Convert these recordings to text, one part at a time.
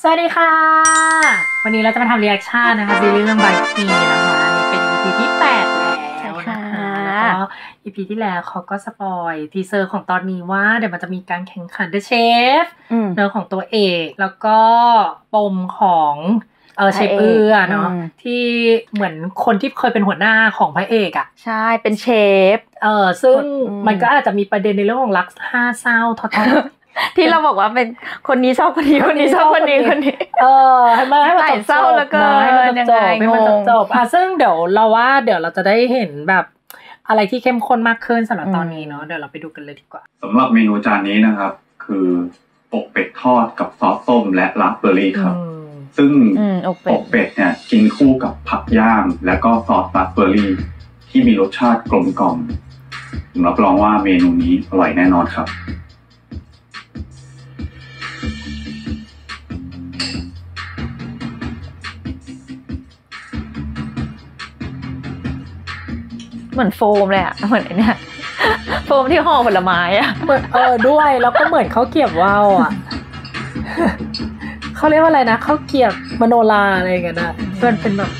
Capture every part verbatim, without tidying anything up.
สวัสดีค่ะวันนี้เราจะมาทำรีแอคชั่นนะคะซีรีส์เรื่อง Bite Me นะคะอันนี้เป็น อี พี ที่แปดแล้วนะคะแล้วก็ อี พี ที่แล้วเขาก็สปอยทีเซอร์ของตอนนี้ว่าเดี๋ยวมันจะมีการแข่งขัน The Chef เรื่องของตัวเอกแล้วก็ปมของเออเชฟเอื้อเนาะที่เหมือนคนที่เคยเป็นหัวหน้าของพระเอกอ่ะใช่เป็นเชฟเออซึ่งมันก็อาจจะมีประเด็นในเรื่องของรักห้าเศร้าทอดที่เราบอกว่าเป็นคนนี้ชอบคนนี้คนนี้ชอบคนนี้คนนี้เออให้มาให้มันจบเศร้าแล้วก็ให้มันจบให้มันจบจบอ่ะซึ่งเดี๋ยวเราว่าเดี๋ยวเราจะได้เห็นแบบอะไรที่เข้มข้นมากขึ้นสำหรับตอนนี้เนาะเดี๋ยวเราไปดูกันเลยดีกว่าสำหรับเมนูจานนี้นะครับคืออกเป็ดทอดกับซอสส้มและราสเบอร์รี่ครับซึ่งอกเป็ดเนี่ยกินคู่กับผักย่างและก็ซอสราสเบอร์รี่ที่มีรสชาติกลมกล่อมผมรับรองว่าเมนูนี้อร่อยแน่นอนครับเหมือนโฟมเลยอะเหมือนเนี่ยโฟมที่ห่อผลไม้อะเหมือนเออด้วยแล้วก็เหมือนเขาเกียบว่าวอะเขาเรียกว่าอะไรนะเขาเกียบมโนราอะไรกันนะมันเป็นแบบ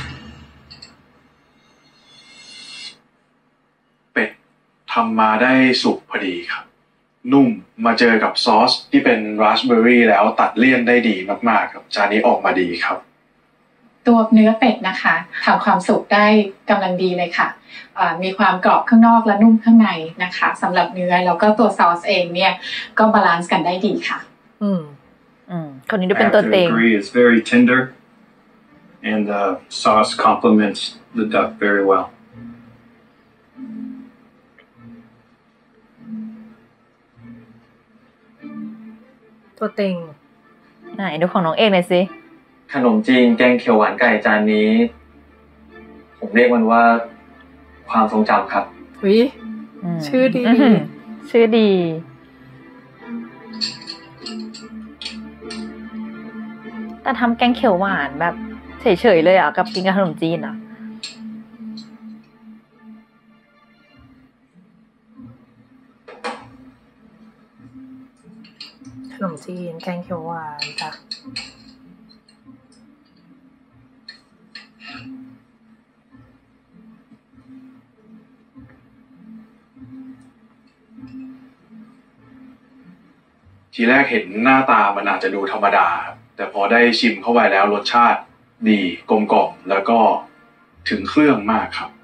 เป็ดทำมาได้สุกพอดีครับนุ่มมาเจอกับซอสที่เป็นราสเบอร์รี่แล้วตัดเลี่ยนได้ดีมากๆครับจานนี้ออกมาดีครับตัวเนื้อเป็ดนะคะทำความสุกได้กำลังดีเลยค่ะมีความกรอบข้างนอกและนุ่มข้างในนะคะสำหรับเนื้อแล้วก็ตัวซอสเองเนี่ยก็บาลานซ์กันได้ดีค่ะอืมอืมคนนี้ดูเป็นตัวเต็ง It's very tender and the sauce complements the duck very well ตัวเต็งไหนดูของน้องเอกหน่อยสิขนมจีนแกงเขียวหวานไก่จานนี้ผมเรียกมันว่าความทรงจำครับวิชื่อดีชื่อดีแต่ทำแกงเขียวหวานแบบเฉยๆเลยอ่ะกับกินกับขนมจีนอ่ะขนมจีนแกงเขียวหวานจ้ะทีแรกเห็นหน้าตามันอาจจะดูธรรมดาแต่พอได้ชิมเข้าไปแล้วรสชาติดีกลมกล่อมแล้วก็ถึงเครื่องมากครับ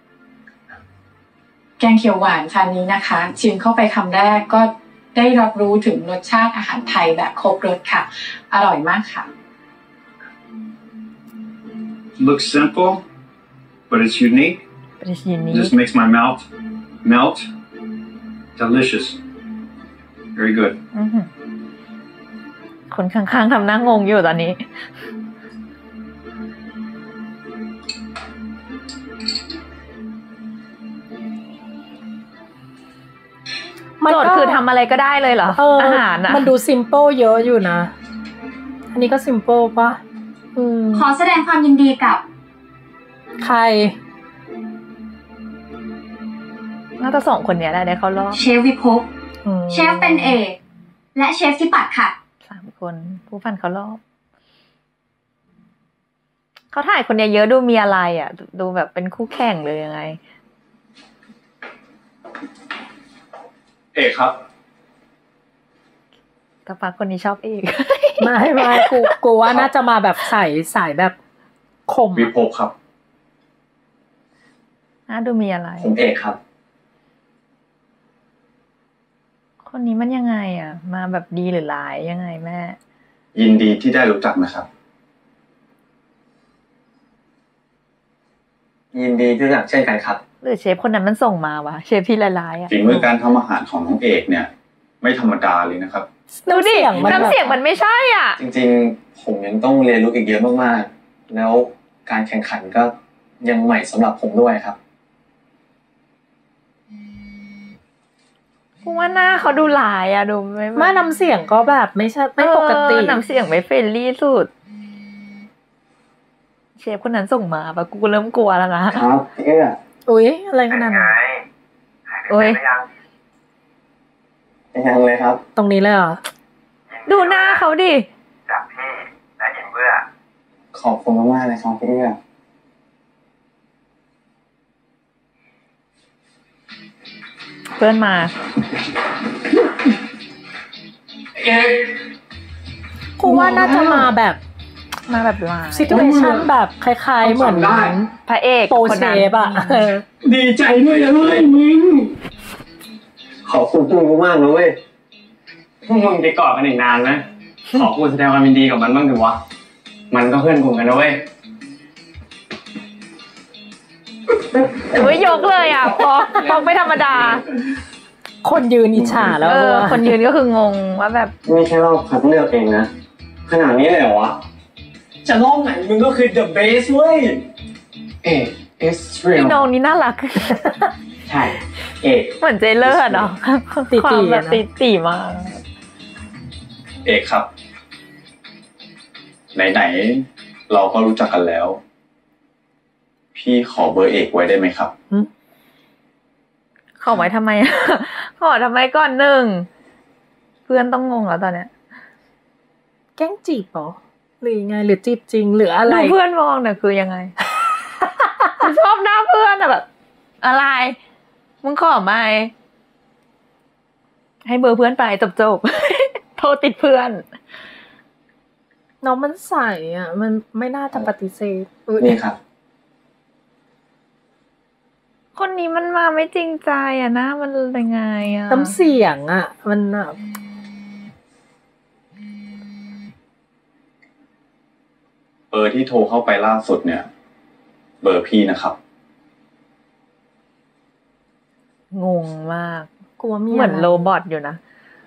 แกงเขียวหวานจานนี้นะคะชิมเข้าไปคำแรกก็ได้รับรู้ถึงรสชาติอาหารไทยแบบครบรสค่ะอร่อยมากค่ะ Looks simple but it's unique but it's unique just makes my mouth melt delicious very good คนข้างๆทำหน้างงอยู่ตอนนี้โจทย์คือทำอะไรก็ได้เลยเหรออาหารนะมันดูซิมเปิลเยอะอยู่นะอันนี้ก็ซิมเปิลปะขอแสดงความยินดีกับใครน่าจะสองคนเนี้ยแหละได้เขารอบเชฟวิภพเชฟเป็นเอกและเชฟที่ปัดค่ะสามคนผู้ฟันเขารอบเขาถ่ายคนเนี้ยเยอะดูมีอะไรอ่ะดูแบบเป็นคู่แข่งเลยยังไงเอกครับกระปักคนนี้ชอบเอกไม่ไม่กูกูว่าน่าจะมาแบบใส่สายแบบคมวิภพครับน่าดูมีอะไรผมเอกครับคนนี้มันยังไงอ่ะมาแบบดีหรือร้ายยังไงแม่ยินดีที่ได้รู้จักนะครับยินดีที่รู้จักเช่นกันครับหรือเชฟคนนั้นมันส่งมาวะเชฟที่ร้ายๆอ่ะฝีมือการทำอาหารของน้องเอกเนี่ยไม่ธรรมดาเลยนะครับดูดิน้ำเสียงมันไม่ใช่อ่ะจริงๆผมยังต้องเรียนรู้อีกเยอะมากๆแล้วการแข่งขันก็ยังใหม่สำหรับผมด้วยครับเพราะว่าหน้าเขาดูหลายอะดูไม่ไม่น้ำเสียงก็แบบไม่ใช่ไม่ปกติน้ำเสียงไม่เฟรนลี่สุดเชฟคนนั้นส่งมาปะกูเริ่มกลัวแล้วนะครับเอ๊ะอุ้ยอะไรขนาดนั้นโอ้ยยังเลยครับตรงนี้เลยเหรอดูหน้าเขาดิขอบคุณมากๆเลยครับพี่เอื้อเพื่อนมาเอ๊ะกูว่าน่าจะมาแบบมาแบบลายซิทูเอชั่นแบบคล้ายๆเหมือนพระเอกโปรเชฟอะดีใจด้วยนะเว้ยมึงขอบคุณมึงมากนะเว้ยพวกมึงจะกอดกันอีกนานนะขอกูแสดงความยินดีกับมันบ้างเถอะวะมันก็เพื่อนกูกันนะเว้ยเฮ้ยยกเลยอ่ะพอกพอกไม่ธรรมดาคนยืนอิจฉาแล้วเออคนยืนก็คืองงว่าแบบนี่แค่รอบคัดเลือกเองนะขนาดนี้เลยเหรอวะจะรอบไหนมึงก็คือ the best เว้ยเอ๊ะ it's real พี่น้องนี่น่ารักใช่เอ๊ะเหมือนเจเลอร์เนาะตีควาตีมแบบตีตีมากเอกครับไหนๆเราก็รู้จักกันแล้วพี่ขอเบอร์เอกไว้ได้ไหมครับขอไว้ทำไม ขอทำไมก่อนหนึ่งเพื่อนต้องงงแล้วตอนเนี้ยแกล้งจีบเหรอหรือยังไงหรือจีบจริงหรืออะไรดูเพื่อนมองเนี่ยคือยังไง ชอบหน้าเพื่อนอะแบบอะไรมึงขอไหมให้เบอร์เพื่อนไปจบๆ โทรติดเพื่อนน้องมันใสอ่ะมันไม่น่าจะปฏิเสธนี่ครับคนนี้มันมาไม่จริงใจอ่ะนะมันยังไงอ่ะน้ำเสียงอ่ะมันแบบเบอร์ที่โทรเข้าไปล่าสุดเนี่ยเบอร์พี่นะครับงงมากกลัวมีเหมือนโรบอทอยู่นะ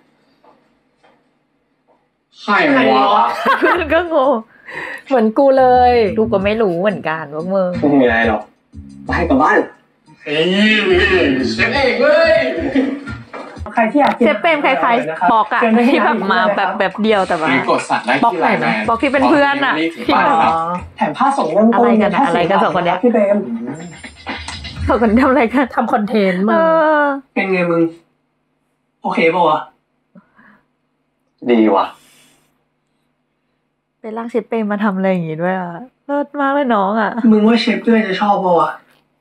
ใครวะเพื่อนก็งงเหมือนกูเลยลูกก็ไม่รู้เหมือนกันว่ามึงไม่มีอะไรหรอกไปกลับบ้านเฮ้ยเชฟเอกเว้ยใครที่อยากกินเชฟเปรมคล้ายๆบอกอะที่แบบมาแบบแบบเดียวแต่ว่ากดสั่งได้ที่ไลน์แมนบอกที่เป็นเพื่อนอะที่แบบแถมผ้าส่งเริ่มอะไรกันอะไรกันสองคนเนี้ยพี่เปรมเขาคนทำอะไรกันทำคอนเทนต์มึงเป็นไงมึงโอเคป่ะวะดีว่ะเป็นร่างเชฟเปรมมาทำอะไรอย่างงี้ด้วยอะเลิศมากเลยน้องอะมึงว่าเชฟด้วยจะชอบป่ะวะ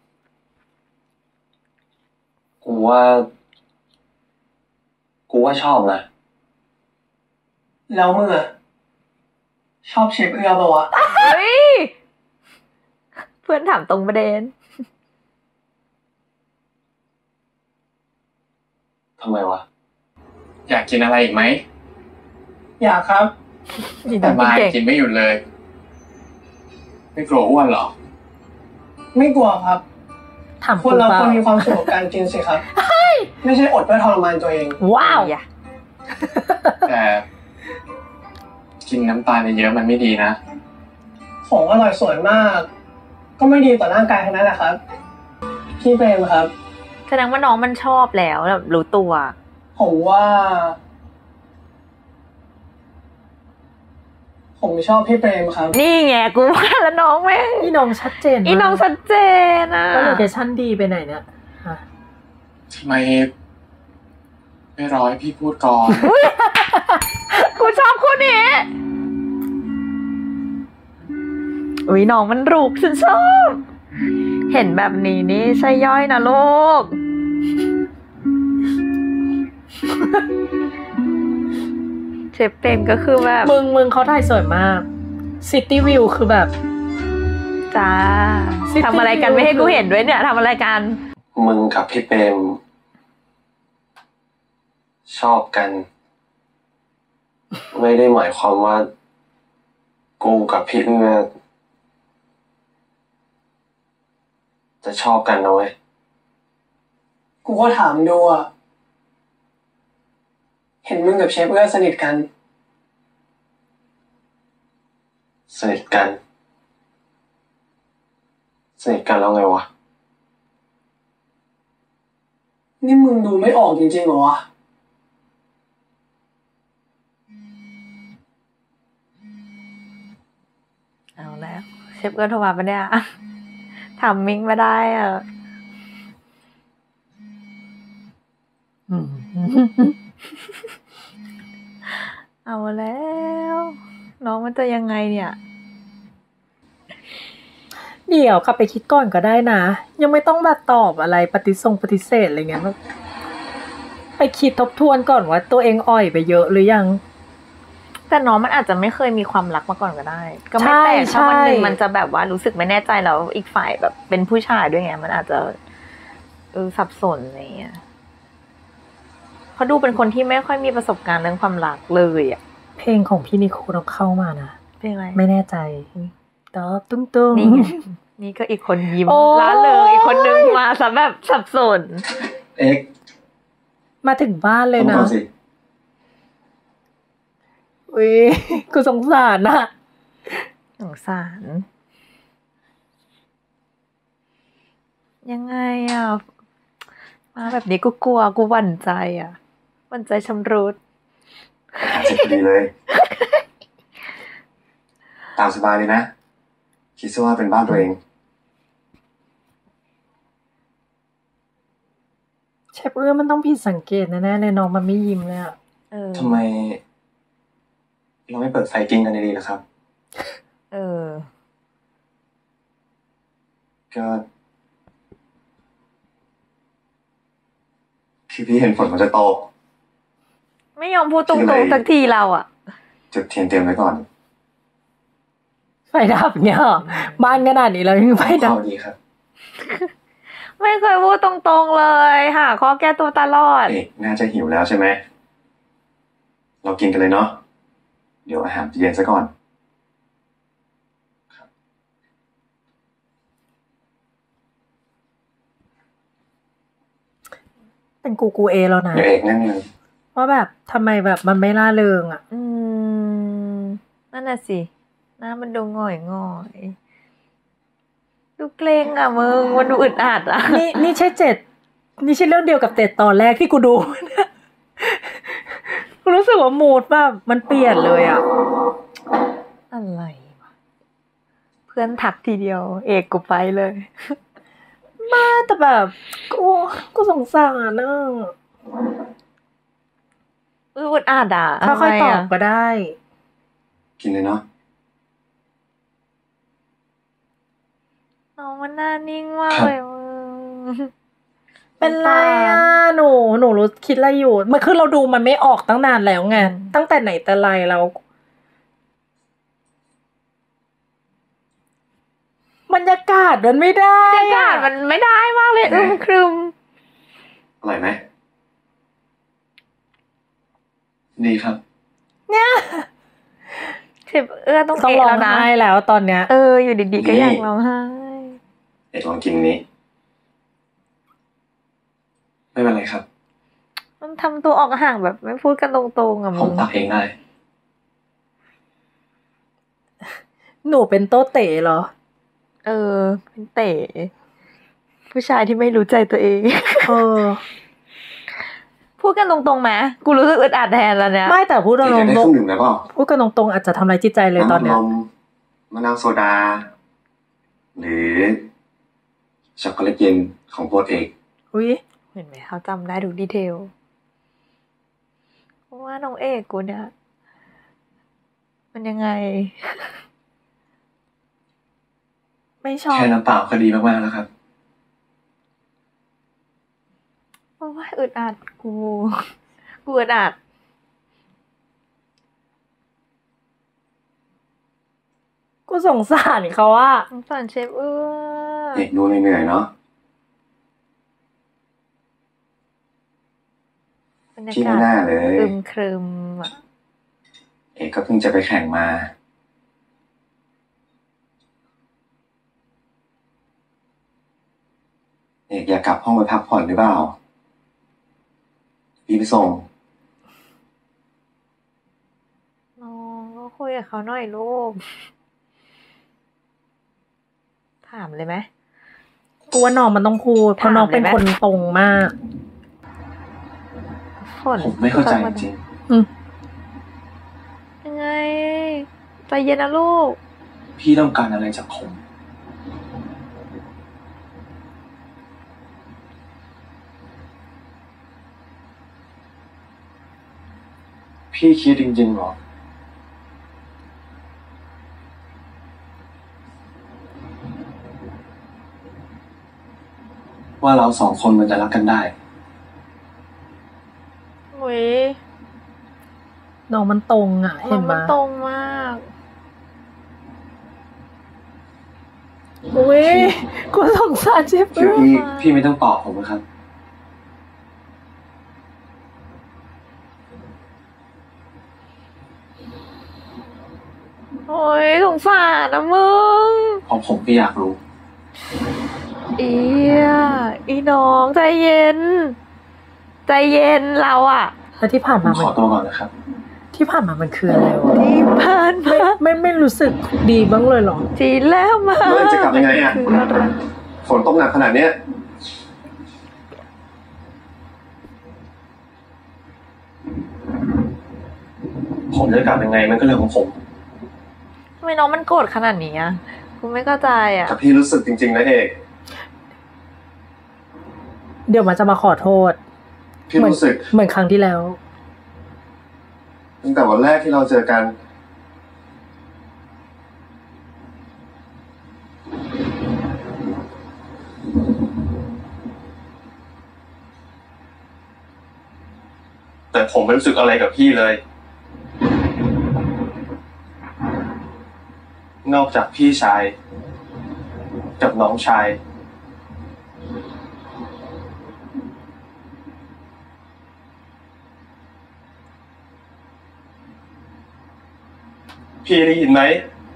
กูว่ากูว่าชอบนะแล้วมึงอะชอบเชฟเอื้อป่ะวะเฮ้ยเพื่อนถามตรงประเด็นทำไมวะอยากกินอะไรอีกไหมอยากครับแต่มากินไม่หยุดเลยไม่กลัวอ้วนหรอไม่กลัวครับถามคนเราควรมีความสุขกับการกินสิครับไม่ใช่อดเพื่อทรมานตัวเองว้าวแต่กินน้ำตาลเยอะมันไม่ดีนะของอร่อยสวยมากก็ไม่ดีต่อร่างกายทั้งนั้นแหละครับพี่เปรมครับแสดงว่าน้องมันชอบแล้วแบบรู้ตัวผมว่าผมชอบพี่เปรมครับนี่ไงกูว่าแล้วน้องแม่อีน้องชัดเจนอีน้องชัดเจนนะแล้วโลเคชั่นดีไปไหนเนี่ยทำไมไม่รอให้พี่พูดก่อนกูชอบคู่นี้อุ้ยน้องมันรูปฉันชอบเห็นแบบนี้นี่ใช่ย่อยนะลูกเชฟเปรมก็คือแบบมึงมึงเขาถ่ายสวยมากซิตี้วิวคือแบบจ้าทำอะไรกันไม่ให้กูเห็นด้วยเนี่ยทำอะไรกันมึงกับพี่เปรมชอบกันไม่ได้หมายความว่ากูกับพี่เอื้อจะชอบกันนะเว้ยกูก็ถามดูอ่ะเห็นมึงกับเชฟเอื้อสนิทกันสนิทกันสนิทกันแล้วไงวะนี่มึงดูไม่ออกจริงๆเหรอวะเอาแล้วเชฟเอื้อโทรมาปะเนี่ยทำมิ่งไม่ได้อ่ะเอาแล้วน้องมันจะยังไงเนี่ยเดี๋ยวกลับไปคิดก่อนก็ได้นะ ยังไม่ต้องแบบตอบอะไรปฏิสงปฏิเสธอะไรเงี้ยไปคิดทบทวนก่อนว่าตัวเองอ่อยไปเยอะหรือยังแต่น้องมันอาจจะไม่เคยมีความรักมาก่อนก็ได้ ก็ไม่แปลกถ้าวันหนึ่งมันจะแบบว่ารู้สึกไม่แน่ใจแล้วอีกฝ่ายแบบเป็นผู้ชายด้วยไงมันอาจจะเออสับสนอะไรเงี้ยเขาดูเป็นคนที่ไม่ค่อยมีประสบการณ์เรื่องความรักเลยอ่ะเพลงของพี่นิโคต้องเข้ามานะเพลงอะไรไม่แน่ใจตอบตุ้งตุ้งนี่นี่ก็อีกคนยิ้มล้าเริงอีกคนนึงมาซะแบบสับสนเอ็กมาถึงบ้านเลยนะอุ้ยกูสงสารนะสงสารยังไงอ่ะมาแบบนี้กูกลัวกูหวั่นใจอ่ะหวั่นใจชำรุดเสร็จดีเลยตามสบายเลยนะคิดซะว่าเป็นบ้านตัวเองเชฟเอื้อมันต้องผิดสังเกตแน่ๆเลยน้องมันไม่ยิ้มเลยอ่ะทำไมเราไม่เปิดไฟกินกันดีๆล่ะครับเออก็คือพี่เห็นฝนมันจะตกไม่ยอมพูดตรงๆสักทีเราอ่ะจุดเทียนเตรียมไว้ก่อนไฟดับเนี่ยบ้านขนาดนี้เรายังไฟดับดีครับไม่เคยพูดตรงๆเลยหาข้อแก้ตัวตลอดเอ๊ะน่าจะหิวแล้วใช่ไหมเรากินกันเลยเนาะเดี๋ยวอาหารเย็นซะก่อนเป็นกูกูเอแล้วนะเอกนั่นเองว่าแบบทำไมแบบมันไม่ล่าเริงอ่ะอืมนั่นน่ะสิหน้ามันดูง่อยง่อยดูเกรงอ่ะมึงมันดูอึดอัดอ่ะนี่นี่ใช่เจ็ดนี่ใช่เรื่องเดียวกับเจ็ดตอนแรกที่กูดูกูรู้สึกว่ามูดแบบมันเปลี่ยนเลยอ่ะอะไรวะเพื่อนทักทีเดียวเอกกูไปเลยมาแต่แบบกูกูสงสารนะอึดอัดอ่ะค่อยๆตอบก็ได้กินเลยเนาะน้องมันหน้านิ่งมากเลยมึงเป็นไรอ่ะหนูหนูรู้คิดอะไรอยู่มันคือเราดูมันไม่ออกตั้งนานแล้วไงตั้งแต่ไหนแต่ไรเราบรรยากาศมันไม่ได้บรรยากาศมันไม่ได้มากเลยอึมครึมอร่อยไหมดีครับเนี่ยเจ็บเอื้อต้องต้องร้องไห้แล้วตอนเนี้ยเอออยู่ดีๆก็อยากร้องไห้เอกลองกินนี้ไม่เป็นไรครับมันทำตัวออกห่างแบบไม่พูดกันตรงๆอ่ะมึงผมตักเองได้หนูเป็นโต๊ะเต๋เหรอเออเป็นเต๋ผู้ชายที่ไม่รู้ใจตัวเองเออพูดกันตรงๆไหมกูรู้สึกอึดอัดแทนแล้วเนี่ยไม่แต่พูดตรงๆพูดกันตรงๆอาจจะทำร้ายจิตใจเลยตอนเนี้ยมะนาวโซดาหรือช็อกโกแลตเย็นของโปรดเอกอุ้ยเห็นไหมเขาจำได้ทุกดีเทลเพราะว่าน้องเอกกูเนี่ยมันยังไงไม่ชอบแค่น้ำเปล่าก็ดีมากๆแล้วครับเพราะว่าอึดอัดกูกูอึดอัดกูสงสารเขาว่าสงสารเชฟเอื้อเอกดูเหนื่อยๆเนาะพี่ไม่น่าเลยครึมครึมอ่ะเอกก็เพิ่งจะไปแข่งมาเอกอยากกลับห้องไปพักผ่อนหรือเปล่าพี่ไปส่งน้องก็คุยกับเขาหน่อยลูกถามเลยไหมกูว่าน้องมันต้องพูดเพราะน้องเป็นคนตรงมากผมไม่เข้าใจจริงยังไงใจเย็นนะลูกพี่ต้องการอะไรจากผมพี่คิดจริงๆหรอว่าเราสองคนมันจะรักกันได้อุ้ยน้องมันตรงอ่ะเห็นไหมมันตรงมากอุ้ยกูสงสารเจ็บพี่พี่ไม่ต้องปลอบผมนะครับโอ้ยสงสารนะมึงเพราะผมก็อยากรู้เอียอีน้องใจเย็นใจเย็นเราอะแล้วที่ผ่านมาขอตัวก่อนนะครับที่ผ่านมามันคืออะไรวะที่ผ่านมาไม่ไม่รู้สึกดีบ้างเลยหรอทีแล้วมาเมื่อจะกลับยังไงอะฝนตกหนักขนาดเนี้ยผมจะกลับยังไงมันก็เรื่องของผมทำไมน้องมันโกรธขนาดนี้อะกูไม่เข้าใจอะแต่พี่รู้สึกจริงๆนะเอกเดี๋ยวมันจะมาขอโทษพี่รู้สึกเหมือนครั้งที่แล้วตั้งแต่วันแรกที่เราเจอกันแต่ผมไม่รู้สึกอะไรกับพี่เลยนอกจากพี่ชายกับน้องชายพี่ได้ยินไหม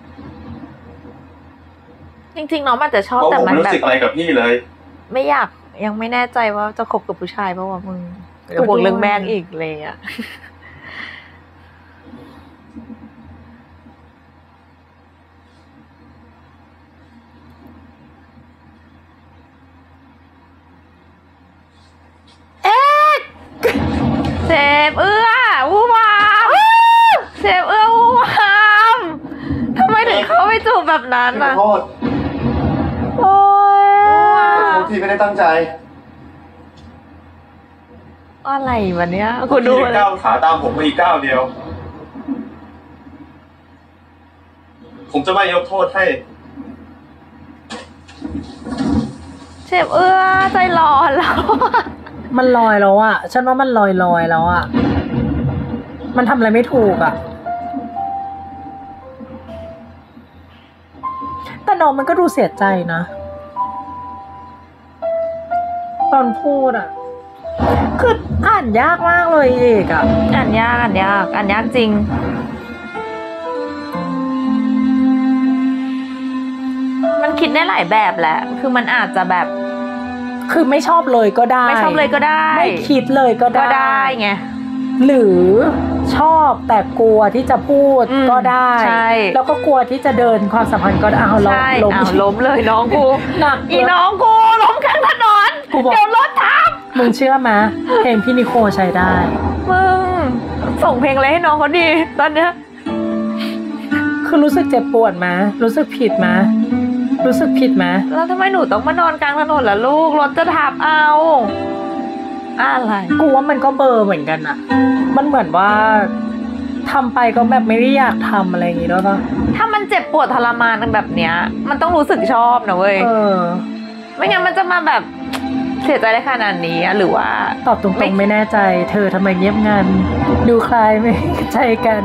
จริงๆน้องอาจจะชอบแต่มันแบบไม่รู้สึกอะไรกับพี่เลยไม่อยากยังไม่แน่ใจว่าจะคบกับผู้ชายเพราะว่ามึงเดี๋ยวห่วงเรื่องแม่งอีกเลยอ่ะเอ๊ะเจ็บเอื้อวูวามเจ็บเอื้อวูวามทำไมถึงเขาไม่จูบแบบนั้นน่ะขอโทษโอ้ยขอโทษที่ไม่ได้ตั้งใจอะไรวันเนี้ยคุณดูเลยก้าวขาตามผมมาอีกก้าวเดียวผมจะไม่ยกโทษให้เจ็บเอื้อใจร้อนแล้วมันลอยแล้วอะฉันว่ามันลอยลอยแล้วอะมันทำอะไรไม่ถูกอะแต่น้องมันก็ดูเสียใจนะตอนพูดอะคืออ่านยากมากเลยเอกอะอ่านยากอ่านยากอ่านยากจริงมันคิดได้หลายแบบแหละคือมันอาจจะแบบคือไม่ชอบเลยก็ได้ไม่ชอบเลยก็ได้ไม่คิดเลยก็ได้ก็ได้ไงหรือชอบแต่กลัวที่จะพูดก็ได้ใช่แล้วก็กลัวที่จะเดินความสัมพันธ์ก็ได้เอาล้มล้มล้มเลยน้องกูหนักอีน้องกูล้มกลางถนนเดี๋ยวรถทับมึงเชื่อไหมเพลงพี่นิโคใช้ได้มึงส่งเพลงอะไรให้น้องเขาดีตอนเนี้ยคือรู้สึกเจ็บปวดไหมรู้สึกผิดไหมรู้สึกผิดไหมแล้วทำไมหนูต้องมานอนกลางถนนล่ะลูกรถจะทับเอาอะไรกูว่ามันก็เบอร์เหมือนกันอะมันเหมือนว่าทำไปก็แบบไม่ได้อยากทำอะไรอย่างงี้ด้วยป่ะถ้ามันเจ็บปวดทรมานแบบเนี้ยมันต้องรู้สึกชอบนะเว้ยเออไม่งั้นมันจะมาแบบเสียใจได้ขนาดนี้หรือว่าตอบตรงๆไม่แน่ใจเธอทำไมเงียบงันดูคลายไม่ใจกัน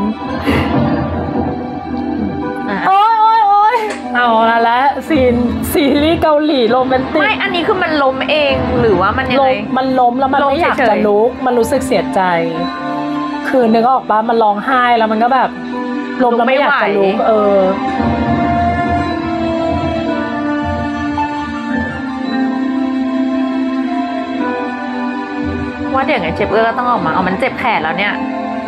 โอ๊ยโอ๊ยโอ๊ยเอาละละซีนซีรีส์เกาหลีโรแมนติกไม่อันนี้คือมันล้มเองหรือว่ามันยังไงมันล้มแล้วมันไม่อยากจะลุกมันรู้สึกเสียใจคือนึกออกปะมันร้องไห้แล้วมันก็แบบล้มแล้วไม่อยากจะลุกเออว่าเดี๋ยวไงเจ็บเอื้อก็ต้องออกมาเอามันเจ็บแขนแล้วเนี่ย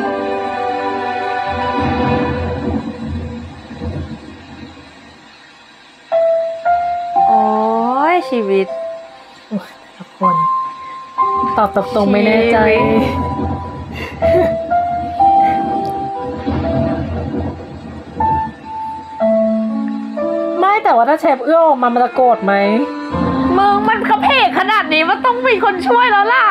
โอ้ยชีวิตทุกคนตอบตรงตรงไม่แน่ใจไม่แต่ว่าถ้าเชฟเอื้อออกมามันจะโกรธไหมมึงมันกระเพกขนาดนี้มันต้องมีคนช่วยแล้วล่ะ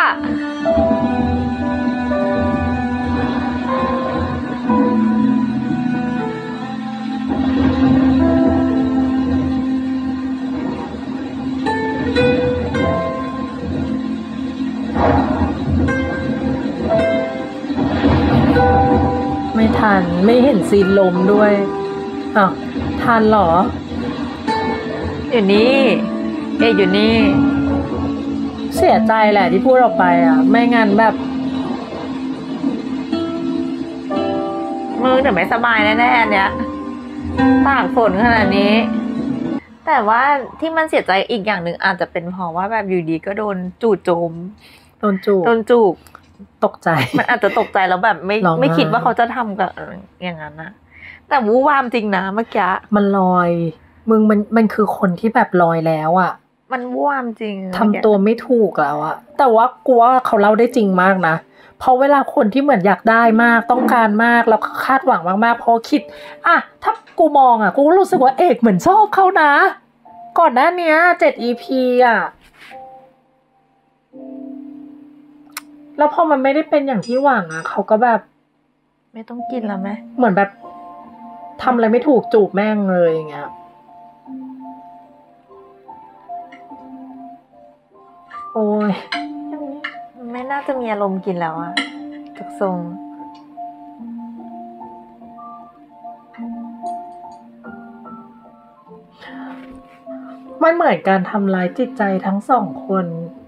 ไม่ทันไม่เห็นซีนลมด้วยอ้าวทันเหรออยู่นี่เอกอยู่นี่เสียใจแหละที่พูดออกไปอ่ะไม่งั้นแบบมือถึงไม่สบายแน่ๆเนี่ยตากฝนขนาดนี้แต่ว่าที่มันเสียใจอีกอย่างหนึ่งอาจจะเป็นเพราะว่าแบบอยู่ดีก็โดนจู่โจมโดนจูบโดนจูบตกใจมันอาจจะตกใจแล้วแบบไม่ไม่คิดว่าเขาจะทำกับอย่างนั้นนะแต่วู้วามจริงนะเมื่อกี้มันลอยมึงมันมันคือคนที่แบบลอยแล้วอ่ะมันวู้วามจริงทำตัวไม่ถูกแล้วอ่ะแต่ว่ากูว่าเขาเล่าได้จริงมากนะเพราะเวลาคนที่เหมือนอยากได้มากต้องการมากแล้วคาดหวังมากๆพอคิดอ่ะถ้ากูมองอ่ะกูรู้สึกว่าเอกเหมือนชอบเขานะก่อนหน้านี้เจ็ด อี พี อ่ะแล้วพอมันไม่ได้เป็นอย่างที่หวังอ่ะเขาก็แบบไม่ต้องกินแล้วไหมเหมือนแบบทำอะไรไม่ถูกจูบแม่งเลยอย่างเงี้ยโอ้ยไม่น่าจะมีอารมณ์กินแล้วอะทุกทรงมันเหมือนการทำร้ายจิตใจทั้งสองคน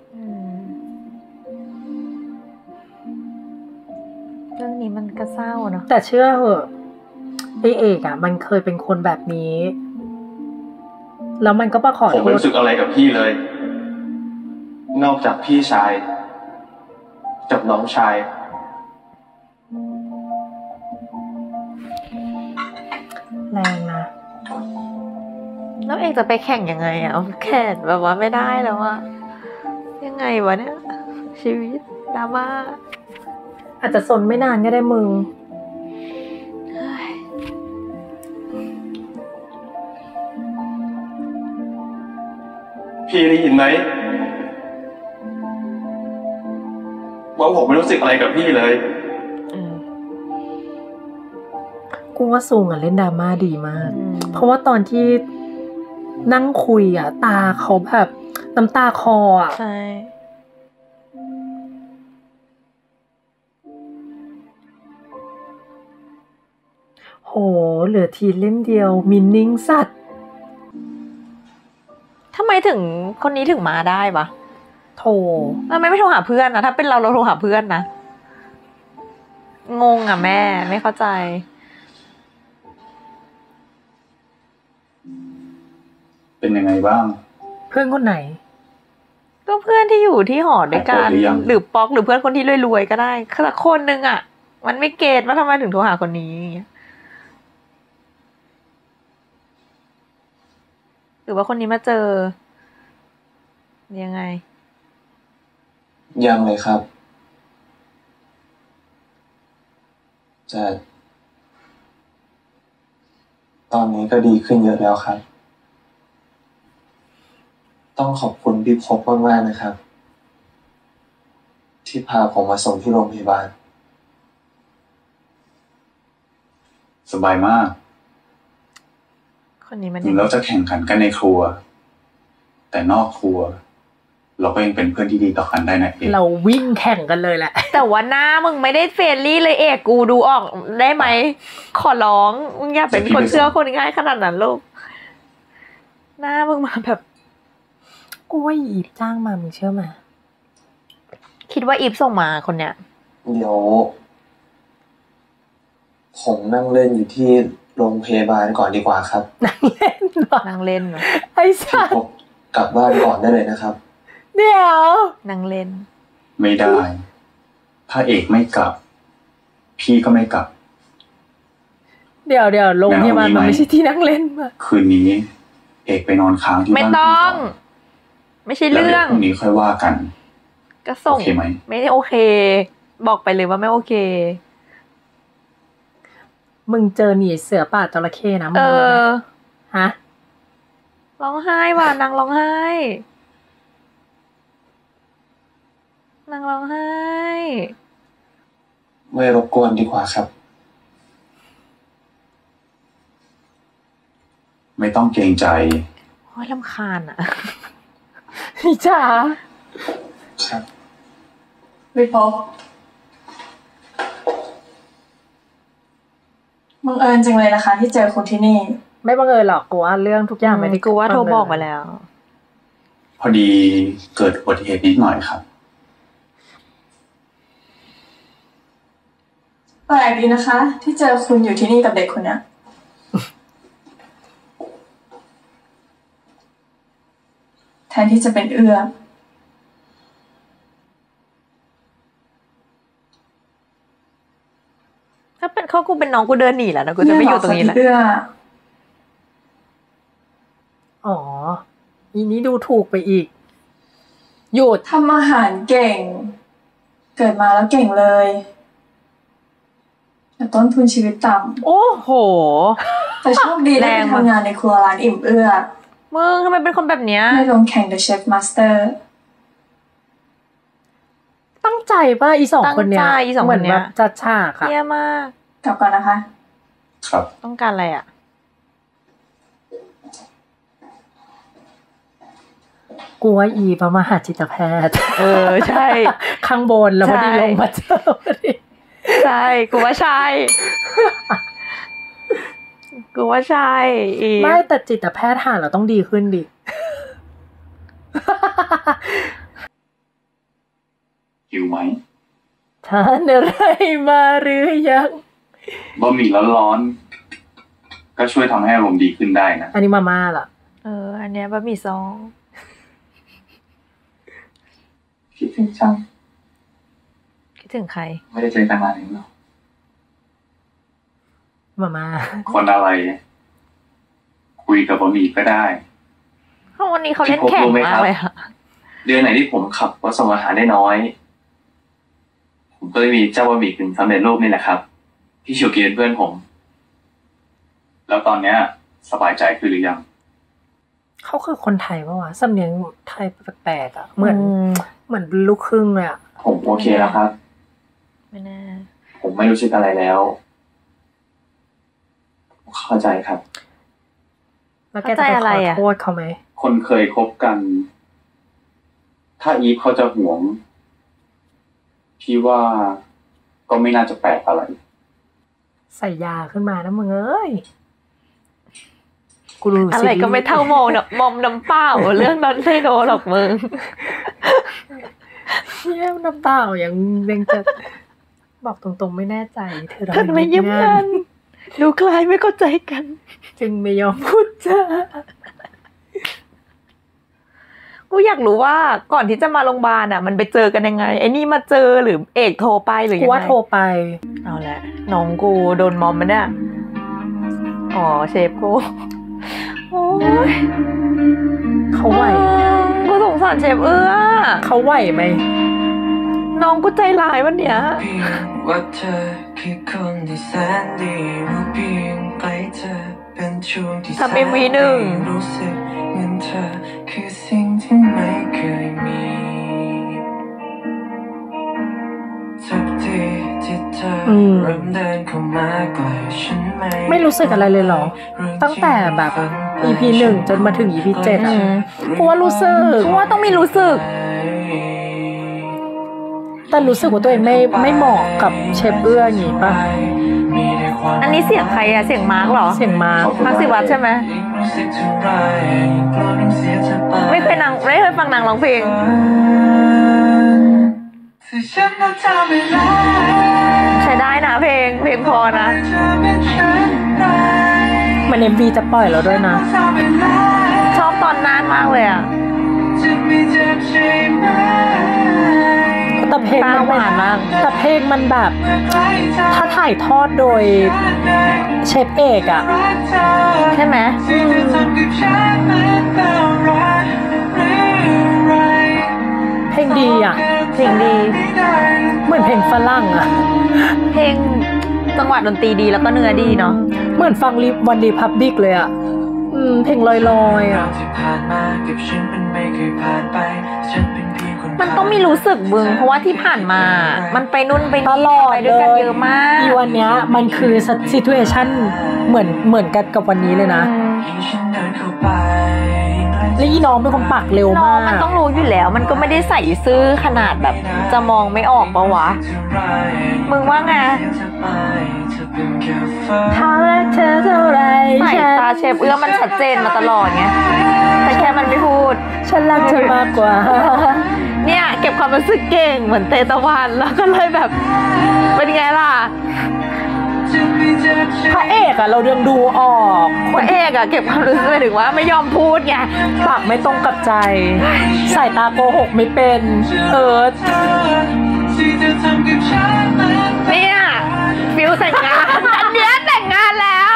เรื่องนี้มันก็เศร้าเนาะแต่เชื่อเหอะไอเอกอะมันเคยเป็นคนแบบนี้แล้วมันก็มาขอโทษผมไม่รู้สึกอะไรกับพี่เลยนอกจากพี่ชายกับน้องชายแรงนะแล้วเอกจะไปแข่งยังไงอะแข่งแบบว่าไม่ได้แล้วอะยังไงวะเนี่ยชีวิตดราม่าอาจจะสนไม่นานก็ได้มึงพี่ได้ยินไหมว่าผมไม่รู้สึกอะไรกับพี่เลยกูว่าซูงอ่ะเล่นดราม่าดีมากเพราะว่าตอนที่นั่งคุยอ่ะตาเขาแบบน้ำตาคออ่ะใช่โหเหลือทีเล่มเดียวมินนิ่งสัตว์ทำไมถึงคนนี้ถึงมาได้ปะโทรทำไมไม่โทรหาเพื่อนนะถ้าเป็นเราเราโทรหาเพื่อนนะงงอ่ะแม่ไม่เข้าใจเป็นยังไงบ้างเพื่อนคนไหนก็เพื่อนที่อยู่ที่หอด้วยกันหรือป๊อกหรือเพื่อนคนที่รวยๆก็ได้สักคนนึงอ่ะมันไม่เก็ตว่าทำไมถึงโทรหาคนนี้หรือว่าคนนี้มาเจอยังไงยังเลยครับแต่ตอนนี้ก็ดีขึ้นเยอะแล้วครับต้องขอบคุณพี่พบมากๆนะครับที่พาผมมาส่งที่โรงพยาบาลสบายมากคนนี้มันถึงเราจะแข่งขันกันในครัวแต่นอกครัวเราก็ยังเป็นเพื่อนที่ดีต่อกันได้นะเอกเราวิ่งแข่งกันเลยแหละแต่ว่าหน้ามึงไม่ได้เฟรนลี่เลยเอกกูดูออกได้ไหมขอร้องมึงอย่าเป็นคนเชื่อคนง่ายขนาดนั้นลูกหน้ามึงมาแบบกูว่าอีฟจ้างมามึงเชื่อไหมคิดว่าอีฟส่งมาคนเนี้ยเดี๋ยวผมนั่งเล่นอยู่ที่โรงพยาบาลก่อนดีกว่าครับนั่งเล่นเหรอนั่งเล่นเหรอไอ้สัสกลับบ้านก่อนได้เลยนะครับเดี๋ยวนั่งเล่นไม่ได้ถ้าเอกไม่กลับพี่ก็ไม่กลับเดี๋ยวเดี๋ยวโรงพยาบาลมันไม่ใช่ที่นั่งเล่นป่ะคืนนี้เอกไปนอนค้างที่บ้านไม่ต้องไม่ใช่เรื่องพรุ่งนี้ค่อยว่ากันก็ส่งโอเคไหมไม่ได้โอเคบอกไปเลยว่าไม่โอเคมึงเจอหนีเสือป่าจระเข้นะมึงเออฮะร้องไห้ว่ะนางร้องไห้นางร้องไห้ไม่รบกวนดีกว่าครับไม่ต้องเกรงใจโอ้ยรำคาญอ่ะพี่จ๋าครับไม่พบบังเอิญจริงเลยนะคะที่เจอคุณที่นี่ไม่บังเอิญหรอกกูว่าเรื่องทุกอย่างไม่ได้กูว่าโทรบอกมาแล้วพอดีเกิดอุบัติเหตุนิดหน่อยครับแปลกดีนะคะที่เจอคุณอยู่ที่นี่กับเด็กคนนี้แทนที่จะเป็นเอื้อถ้าเป็นเขากูเป็นน้องกูเดินหนีแล้วนะกูจะไม่อยู่ตรงนี้แล้วอ๋ออีนี้ดูถูกไปอีกหยุดทำอาหารเก่งเกิดมาแล้วเก่งเลยแต่ต้นทุนชีวิตต่ำโอ้โหแต่โชคดีได้ไปทำงานในครัวร้านอิ่มเอื้อมึงทำไมเป็นคนแบบเนี้ยไม่ลงแข่ง The Chef Master ตั้งใจป่ะอีสองคนเนี้ยเหมือนแบบจัดฉากค่ะเยี่ยมากกลับก่อนนะคะครับต้องการอะไรอ่ะกูว่าอีประมาหาจิตแพทย์เออใช่ข้างบนแล้วพอดีลงมาเจอพอดีใช่กูว่าใช่กูว่าใช่ไม่แต่จิตแพทย์หาเราต้องดีขึ้นดิหิวไหมทานอะไรมาหรือยังบะหมี่ร้อนๆก็ช่วยทำให้อารมณ์ดีขึ้นได้นะอันนี้มาม่าล่ะเอออันเนี้ยบะหมี่ซองคิดถึงจังคิดถึงใครไม่ได้เจอกันนานนี้หรอมาม่าคนอะไรคุยกับบะหมี่ก็ได้เพราะวันนี้เขาเล่นแข่งมากเลยค่ะเดือนไหนที่ผมขับรถส่งอาหารได้น้อยผมก็เลยมีเจ้าบะหมี่กึ่งสำเร็จรูปนี่แหละครับที่ชิวกินเพื่อนผมแล้วตอนเนี้ยสบายใจขึ้นหรือยังเขาคือคนไทยปะวะสำเนียงไทยแปลกๆอ่ะเหมือนเหมือนลูกครึ่งเลยอ่ะผมโอเคแล้วครับไม่แน่ผมไม่รู้สึกอะไรแล้วเข้าใจครับแล้วแกจะไปขอโทษเขาไหมคนเคยคบกันถ้าอีฟเขาจะหวงพี่ว่าก็ไม่น่าจะแปลกอะไรใส่ยาขึ้นมานะมึงเอ้ยกูรู้อะไรก็ไม่เท่ามองเนาะมอมน้ำเปล่าเรื่องนั้นไม่โดนหรอกมึงเยี่ยมน้ำเปล่าอย่างยังจะบอกตรงๆไม่แน่ใจเธอทำไมเยี่ยมกันดูคล้ายไม่เข้าใจกันจึงไม่ยอมพูดจ้ากูอยากรู้ว่าก่อนที่จะมาโรงพยาบาลอ่ะมันไปเจอกันยังไงไอ้นี่มาเจอหรือเอกโทรไปหรือยังไงกูว่าโทรไปเอาละน้องกูโดนมอมมันเนี่ยอ๋อเชฟกูโอ้ยเขาไหวกูสงสารเชฟเอื้อเขาไหวไหมน้องกูใจร้ายวันเนี้ยทำเอ็มวีหนึ่งไม่รู้สึกอะไรเลยเหรอตั้งแต่แบบ อี พี หนึ่งจนมาถึง อี พี เจ็ด อ่ะกูว่ารู้สึกกูว่าต้องมีรู้สึกแต่รู้สึกว่าตัวเองไม่ไม่เหมาะกับเชฟเอื้ออย่างนี้ป่ะอันนี้เสียงใครอะเสียงมาร์กเหรอเสียงมาร์กมาร์กสิวัฒน์ใช่ไหมไม่เคยนางไม่เคยฟังนางร้องเพลงใช้ได้นะเพลงเพลงพอนะมัน เอ็ม วี จะปล่อยแล้วด้วยนะชอบตอนนานมากเลยอะแต่เพลงมันหวานมากแต่เพลงมันแบบถ้าถ่ายทอดโดยเชฟเอกอะใช่ไหมเพลงดีอะเพลงดีเหมือนเพลงฝรั่งอะเพลงจังหวะดนตรีดีแล้วก็เนื้อดีเนาะเหมือนฟังรีวันดีพับบิกเลยอะอืมเพลงลอยๆอะมันต้องมีรู้สึกมึงเพราะว่าที่ผ่านมามันไปนุ่นไปตลอดไปด้วยกันเยอะมากอีวันเนี้ยมันคือซิทูเอชั่นเหมือนเหมือนกันกับวันนี้เลยนะแล้วอีน้องเป็นคนปากเร็วมากมันต้องรู้อยู่แล้วมันก็ไม่ได้ใส่ซื่อขนาดแบบจะมองไม่ออกปะวะมึงว่าไงถ้ารักเธอเท่าไรสายตาเชฟเอื้อมันชัดเจนมาตลอดไงแต่แค่มันไม่พูดฉันรักเธอมากกว่าเนี่ยเก็บความรู้สึกเก่งเหมือนเตตะวันแล้วก็เลยแบบเป็นไงล่ะพระเอกอะเรายังดูออกพระเอกอะเก็บความรู้สึกถึงว่าไม่ยอมพูดไงปากไม่ตรงกับใจสายตาโกหกไม่เป็นเออเนี่ยฟิลแต่งงานอันเนี้ยแต่งงานแล้ว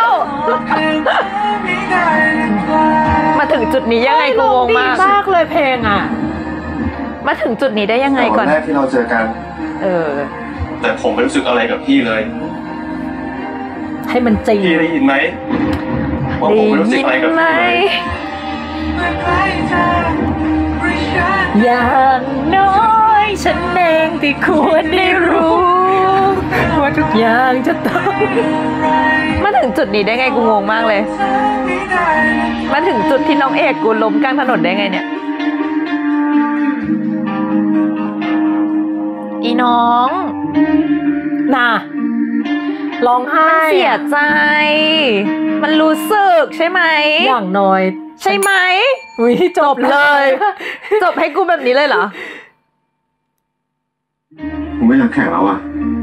มาถึงจุดนี้ยังไงกูงงมากมากเลยเพลงอะมาถึงจุดนี้ได้ยังไงก่อนตอนแรกที่เราเจอกันเออแต่ผมไม่รู้สึกอะไรกับพี่เลยให้มันจริงพี่ได้ยินไหมว่าผมไม่รู้สึกอะไรกับพี่เลยอย่างน้อยฉันเองที่ควรได้รู้ว่าทุกอย่างจะต้องมาถึงจุดนี้ได้ไงกูงงมากเลยมาถึงจุดที่น้องเอกกูล้มกลางถนนได้ไงเนี่ยอีน้องน่ะร้องไห้มันเสียใจมันรู้สึกใช่ไหมอย่างน้อยใช่ไหมอุ้ยจบเลยจบให้กูแบบนี้เลยเหรอผมไม่อยากแข่งแล้วอ่ะ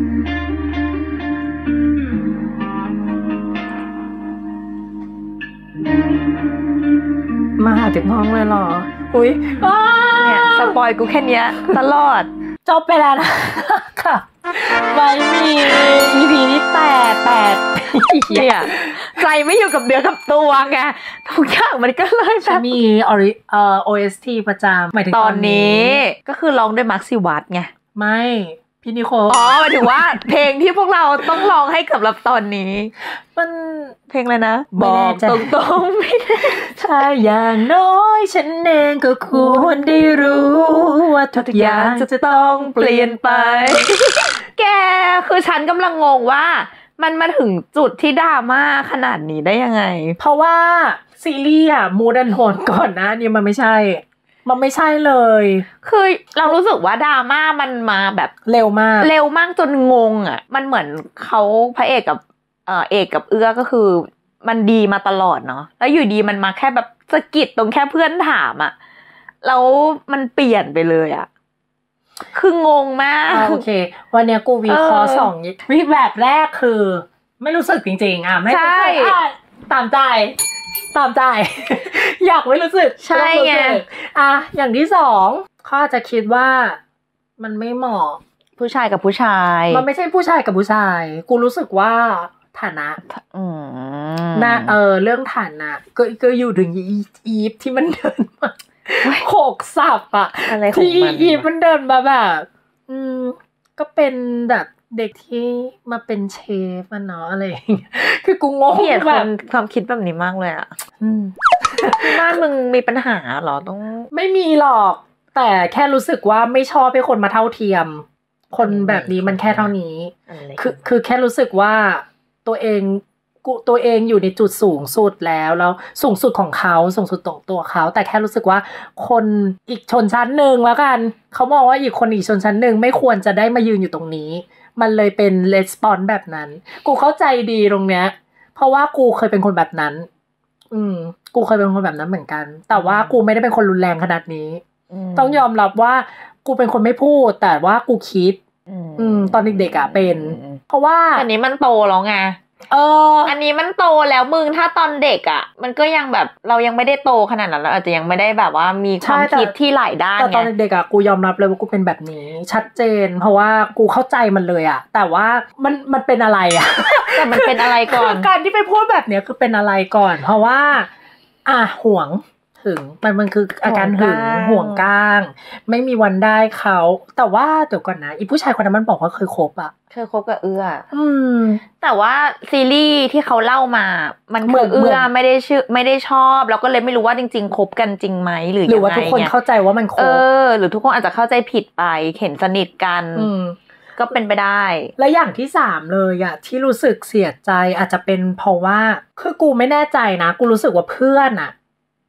มาหาถึงห้องเลยเหรออุ้ยเนี่ยสปอยกูแค่นี้ตลอดจบไปแล้วนะค่ะไม่มี อี พี ที่แปด แปดเนี่ยใจไม่อยู่กับเนื้อกับตัวไงทุกอย่างมันก็เลยแบบมีออริเอ่อ โอ เอส ที ประจำหมายถึงตอนนี้ก็คือร้องด้วยมาร์คซิวัตไงไม่พี่นิโคอ๋อหมายถึงว่าเพลงที่พวกเราต้องร้องให้กับรับตอนนี้มันเพลงอะไรนะบอกตรงๆไม่ได้ใช่อย่างน้อยฉันเองก็ควรได้รู้ว่าทุกอย่างจะต้องเปลี่ยนไปแกคือฉันกำลังงงว่ามันมาถึงจุดที่ดราม่าขนาดนี้ได้ยังไงเพราะว่าซีรีส์อะมูดแอนด์โทนก่อนนะนี่มันไม่ใช่มันไม่ใช่เลยคือเรารู้สึกว่าดราม่ามันมาแบบเร็วมากเร็วมากจนงงอ่ะมันเหมือนเขาพระเอกกับเอ่อเอกกับเอื้อก็คือมันดีมาตลอดเนาะแล้วอยู่ดีมันมาแค่แบบสะกิดตรงแค่เพื่อนถามอ่ะแล้วมันเปลี่ยนไปเลยอ่ะคืองงมากโอเควันนี้กูวิเคราะห์สองวิแบบแรกคือไม่รู้สึกจริงๆอ่ะไม่รู้สึกตามใจตามใจอยากไม่รู้สึกใช่ไงอ่ะอย่างที่สองเขาอาจจะคิดว่ามันไม่เหมาะผู้ชายกับผู้ชายมันไม่ใช่ผู้ชายกับผู้ชายกูรู้สึกว่าฐานะอืมนะเออเรื่องฐานะก็ก็อยู่ถึงอีฟที่มันเดินมาโขกสับอะที่อีฟมันเดินมาแบบอืมก็เป็นแบบเด็กที่มาเป็นเชฟมันเนาะอะไรคือกูงงแบบความคิดแบบนี้มากเลยอ่ะบ้านมึงมีปัญหาหรอต้องไม่มีหรอกแต่แค่รู้สึกว่าไม่ชอบให้คนมาเท่าเทียมคนแบบนี้มันแค่เท่านี้คือคือแค่รู้สึกว่าตัวเองกูตัวเองอยู่ในจุดสูงสุดแล้วแล้วสูงสุดของเขาสูงสุดของตัวเขาแต่แค่รู้สึกว่าคนอีกชนชั้นหนึ่งแล้วกันเขามองว่าอีกคนอีกชนชั้นหนึ่งไม่ควรจะได้มายืนอยู่ตรงนี้มันเลยเป็นレスปอนส์แบบนั้นกูเข้าใจดีตรงเนี้ยเพราะว่ากูเคยเป็นคนแบบนั้นอืมกูเคยเป็นคนแบบนั้นเหมือนกันแต่ว่ากูไม่ได้เป็นคนรุนแรงขนาดนี้ต้องยอมรับว่ากูเป็นคนไม่พูดแต่ว่ากูคิดอืมตอนเด็กๆอ่ะเป็นเพราะว่าอันนี้มันโตแล้วไงเอออันนี้มันโตแล้วมึงถ้าตอนเด็กอ่ะมันก็ยังแบบเรายังไม่ได้โตขนาดนั้นเราอาจจะยังไม่ได้แบบว่ามีความคิดที่หลายด้านไงแต่ตอนเด็กๆอ่ะกูยอมรับเลยว่ากูเป็นแบบนี้ชัดเจนเพราะว่ากูเข้าใจมันเลยอ่ะแต่ว่ามันมันเป็นอะไรอ่ะแต่มันเป็นอะไรก่อนการที่ไปพูดแบบเนี้ยคือเป็นอะไรก่อนเพราะว่าอ่ะห่วงหึงมันมันคืออาการหึงห่วงก้างไม่มีวันได้เขาแต่ว่าเดี๋ยวก่อนนะอีผู้ชายคนนั้นมันบอกว่าเคยคบอ่ะเคยคบกับเอื้ออืมแต่ว่าซีรีส์ที่เขาเล่ามามันคือเอื้อไม่ได้ชื่อไม่ได้ชอบแล้วก็เลยไม่รู้ว่าจริงๆคบกันจริงไหมหรือยังไงหรือว่าทุกคนเข้าใจว่ามันคบเออหรือทุกคนอาจจะเข้าใจผิดไปเห็นสนิทกันก็เป็นไปได้และอย่างที่สามเลยอะที่รู้สึกเสียใจอาจจะเป็นเพราะว่าคือกูไม่แน่ใจนะกูรู้สึกว่าเพื่อนอะ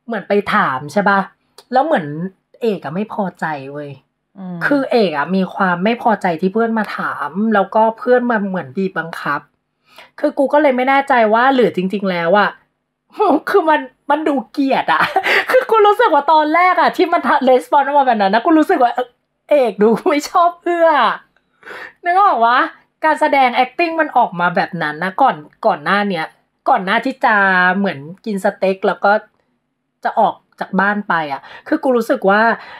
เหมือนไปถามใช่ป่ะแล้วเหมือนเอกอะไม่พอใจเว้ยคือเอกอะมีความไม่พอใจที่เพื่อนมาถามแล้วก็เพื่อนมาเหมือนบีบบังคับคือกูก็เลยไม่แน่ใจว่าหรือจริงๆแล้วอะคือมันมันดูเกลียดอะคือกูรู้สึกว่าตอนแรกอะที่มันรีสปอนส์มาแบบนั้นนะกูรู้สึกว่าเอกดูไม่ชอบเอื้อนึกออกวะการแสดง acting มันออกมาแบบนั้นนะก่อนก่อนหน้าเนี้ยก่อนหน้าที่จะเหมือนกินสเต็กแล้วก็จะออกจากบ้านไปอ่ะคือกูรู้สึกว่า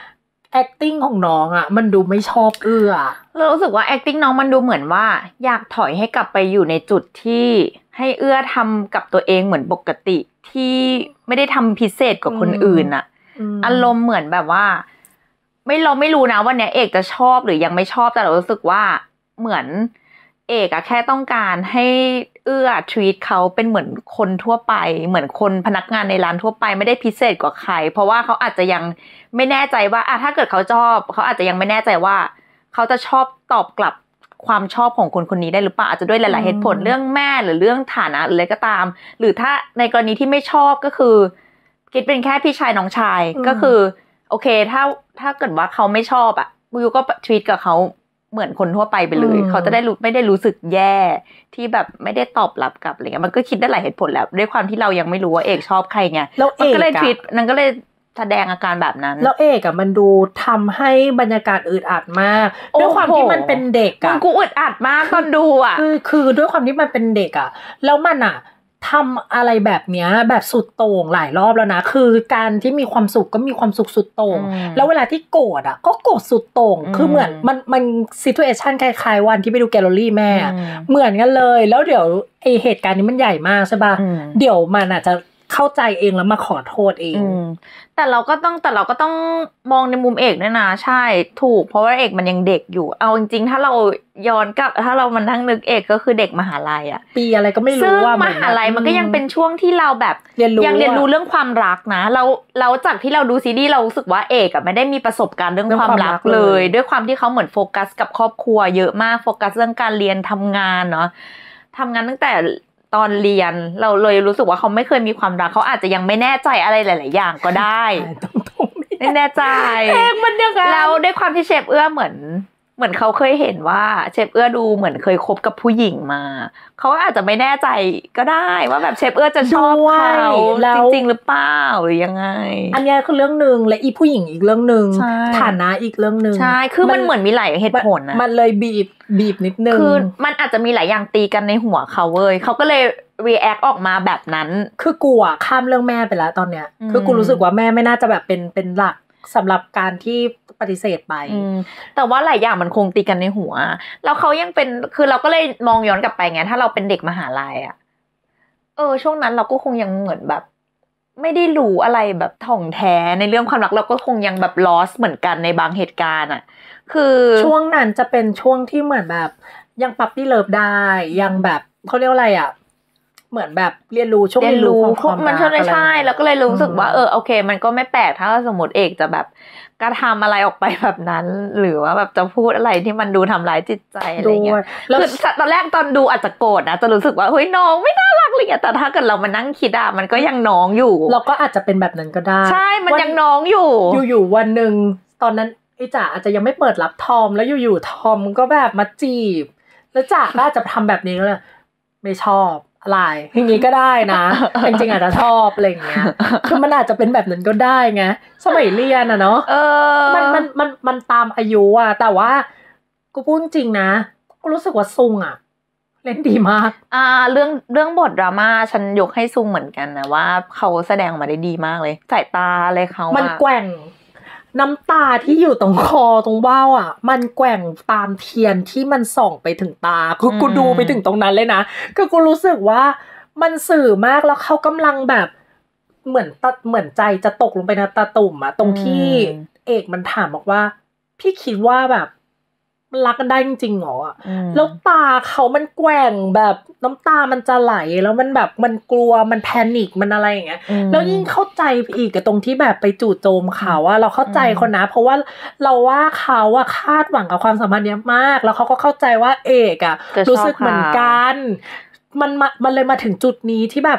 acting ของน้องอ่ะมันดูไม่ชอบเอื้อเรารู้สึกว่า acting น้องมันดูเหมือนว่าอยากถอยให้กลับไปอยู่ในจุดที่ให้เอื้อทำกับตัวเองเหมือนปกติที่ไม่ได้ทำพิเศษกว่าคนอื่นอ่ะอารมณ์เหมือนแบบว่าไม่เราไม่รู้นะวันนี้เอกจะชอบหรือยังไม่ชอบแต่เรารู้สึกว่าเหมือนเอกอะแค่ต้องการให้เอื้อ treat เขาเป็นเหมือนคนทั่วไปเหมือนคนพนักงานในร้านทั่วไปไม่ได้พิเศษกว่าใครเพราะว่าเขาอาจจะยังไม่แน่ใจว่าอะถ้าเกิดเขาชอบเขาอาจจะยังไม่แน่ใจว่าเขาจะชอบตอบกลับความชอบของคนคนนี้ได้หรือเปล่าอาจจะด้วยหลายๆเหตุผลเรื่องแม่หรือเรื่องฐานะหรืออะไรก็ตามหรือถ้าในกรณีที่ไม่ชอบก็คือคิดเป็นแค่พี่ชายน้องชายก็คือโอเคถ้าถ้าเกิดว่าเขาไม่ชอบอะยูก็ treat กับเขาเหมือนคนทั่วไปไปเลยเขาจะได้รู้ไม่ได้รู้สึกแย่ที่แบบไม่ได้ตอบรับกลับอะไรเงี้ยมันก็คิดได้หลายเหตุผลแล้วด้วยความที่เรายังไม่รู้ว่าเอกชอบใครไงมันก็เลยทวีตนั่นก็เลยแสดงอาการแบบนั้นแล้วเอกอ่ะมันดูทำให้บรรยากาศอึดอัดมากด้วยความที่มันเป็นเด็กอ่ะมันกูอึดอัดมากตอนดูอ่ะคือคือด้วยความที่มันเป็นเด็กอ่ะแล้วมันอ่ะทำอะไรแบบเนี้ยแบบสุดโต่งหลายรอบแล้วนะคือการที่มีความสุขก็มีความสุขสุดโต่งแล้วเวลาที่โกรธอ่ะก็โกรธสุดโต่งคือเหมือนมันมันซิทูเอชั่นคล้ายๆวันที่ไปดูแกลเลอรี่แม่เหมือนกันเลยแล้วเดี๋ยวไอเหตุการณ์นี้มันใหญ่มากใช่ป่ะเดี๋ยวมันอาจจะเข้าใจเองแล้วมาขอโทษเองแต่เราก็ต้องแต่เราก็ต้องมองในมุมเอกด้วยนะใช่ถูกเพราะว่าเอกมันยังเด็กอยู่เอาจริงๆถ้าเราย้อนกลับถ้าเรามันทั้งนึกเอกก็คือเด็กมหาลัยอ่ะปีอะไรก็ไม่รู้ว่ามหาลัยมันก็ยังเป็นช่วงที่เราแบบยังเรียนรู้เรื่องความรักนะเราเราจากที่เราดูซีรีส์เรารู้สึกว่าเอกอ่ะไม่ได้มีประสบการณ์เรื่องความรักเลยด้วยความที่เขาเหมือนโฟกัสกับครอบครัวเยอะมากโฟกัสเรื่องการเรียนทำงานเนาะทำงานตั้งแต่ตอนเรียนเราเลยรู้สึกว่าเขาไม่เคยมีความรักเขาอาจจะยังไม่แน่ใจอะไรหลายๆอย่างก็ได้ไม่แน่ใจเองมันยังไงแล้วด้วยความที่เชฟเอื้อเหมือนเหมือนเขาเคยเห็นว่าเชฟเอื้อดูเหมือนเคยคบกับผู้หญิงมาเขาอาจจะไม่แน่ใจก็ได้ว่าแบบเชฟเอื้อจะชอบเขาจริงๆหรือเปล่าหรือยังไงอันนี้คือเรื่องนึงและอีผู้หญิงอีกเรื่องนึงฐานะอีกเรื่องนึงใช่คือมันเหมือนมีหลายเหตุผลนะมันเลยบีบบีบนิดนึงคือมันอาจจะมีหลายอย่างตีกันในหัวเขาเว้ยเขาก็เลย react ออกมาแบบนั้นคือกูอ่ะข้ามเรื่องแม่ไปแล้วตอนเนี้ยคือกูรู้สึกว่าแม่ไม่น่าจะแบบเป็นเป็นหลักสำหรับการที่ปฏิเสธไปแต่ว่าหลายอย่างมันคงตีกันในหัวแล้วเขายังเป็นคือเราก็เลยมองย้อนกลับไปไงถ้าเราเป็นเด็กมหาลัยอ่ะเออช่วงนั้นเราก็คงยังเหมือนแบบไม่ได้รู้อะไรแบบถ่องแท้ในเรื่องความรักเราก็คงยังแบบ lost เหมือนกันในบางเหตุการณ์อ่ะคือช่วงนั้นจะเป็นช่วงที่เหมือนแบบยังปั๊ปปี้เลิฟได้ยังแบบเขาเรียกอะไรอ่ะเหมือนแบบเรียนรู้ช่วงเรียนรู้ความมันใช่ใช่แล้วก็เลยรู้สึกว่าเออโอเคมันก็ไม่แปลกถ้าสมมติเอกจะแบบกระทำอะไรออกไปแบบนั้นหรือว่าแบบจะพูดอะไรที่มันดูทำร้ายจิตใจอะไรเงี้ยคือตอนแรกตอนดูอาจจะโกรธนะจะรู้สึกว่าเฮ้ยน้องไม่น่ารักเลยแต่ถ้าเกิดเรามานั่งคิดอะมันก็ยังน้องอยู่เราก็อาจจะเป็นแบบนั้นก็ได้ใช่มันยังน้องอยู่อยู่ๆวันนึงตอนนั้นไอ้จ๋าอาจจะยังไม่เปิดรับทอมแล้วอยู่ๆทอมก็แบบมาจีบแล้วจ๋าก็อาจจะทำแบบนี้เลยไม่ชอบอะไรอย่างงี้ก็ได้นะจริงๆอาจจะชอบอะไรอย่างเงี้ยคือมันอาจจะเป็นแบบนั้นก็ได้ไงสมัยเรียนอ่ะเนาะมันมันมันมันตามอายุอ่ะแต่ว่ากูพูดจริงนะกูรู้สึกว่าซุงอ่ะเล่นดีมากอ่าเรื่องเรื่องบทดราม่าฉันยกให้ซุงเหมือนกันนะว่าเขาแสดงมาได้ดีมากเลยสายตาอะไรเขามันแกว่งน้ำตาที่อยู่ตรงคอตรงเบ้าอ่ะมันแกว่งตามเทียนที่มันส่องไปถึงตาคือกูดูไปถึงตรงนั้นเลยนะคือกูรู้สึกว่ามันสื่อมากแล้วเขากำลังแบบเหมือนตเหมือนใจจะตกลงไปในตาตุ่มอ่ะตรงที่เอกมันถามบอกว่าพี่คิดว่าแบบรักกันได้จริงๆหรอแล้วตาเขามันแกว่งแบบน้ำตามันจะไหลแล้วมันแบบมันกลัวมันแพนิคมันอะไรอย่างเงี้ยแล้วยิ่งเข้าใจอีกกับตรงที่แบบไปจู่โจมเขาว่าเราเข้าใจคนนะเพราะว่าเราว่าเขาอะคาดหวังกับความสัมพันธ์เนี้ยมากแล้วเขาก็เข้าใจว่าเอกอะรู้สึกเหมือนกันมันมันเลยมาถึงจุดนี้ที่แบบ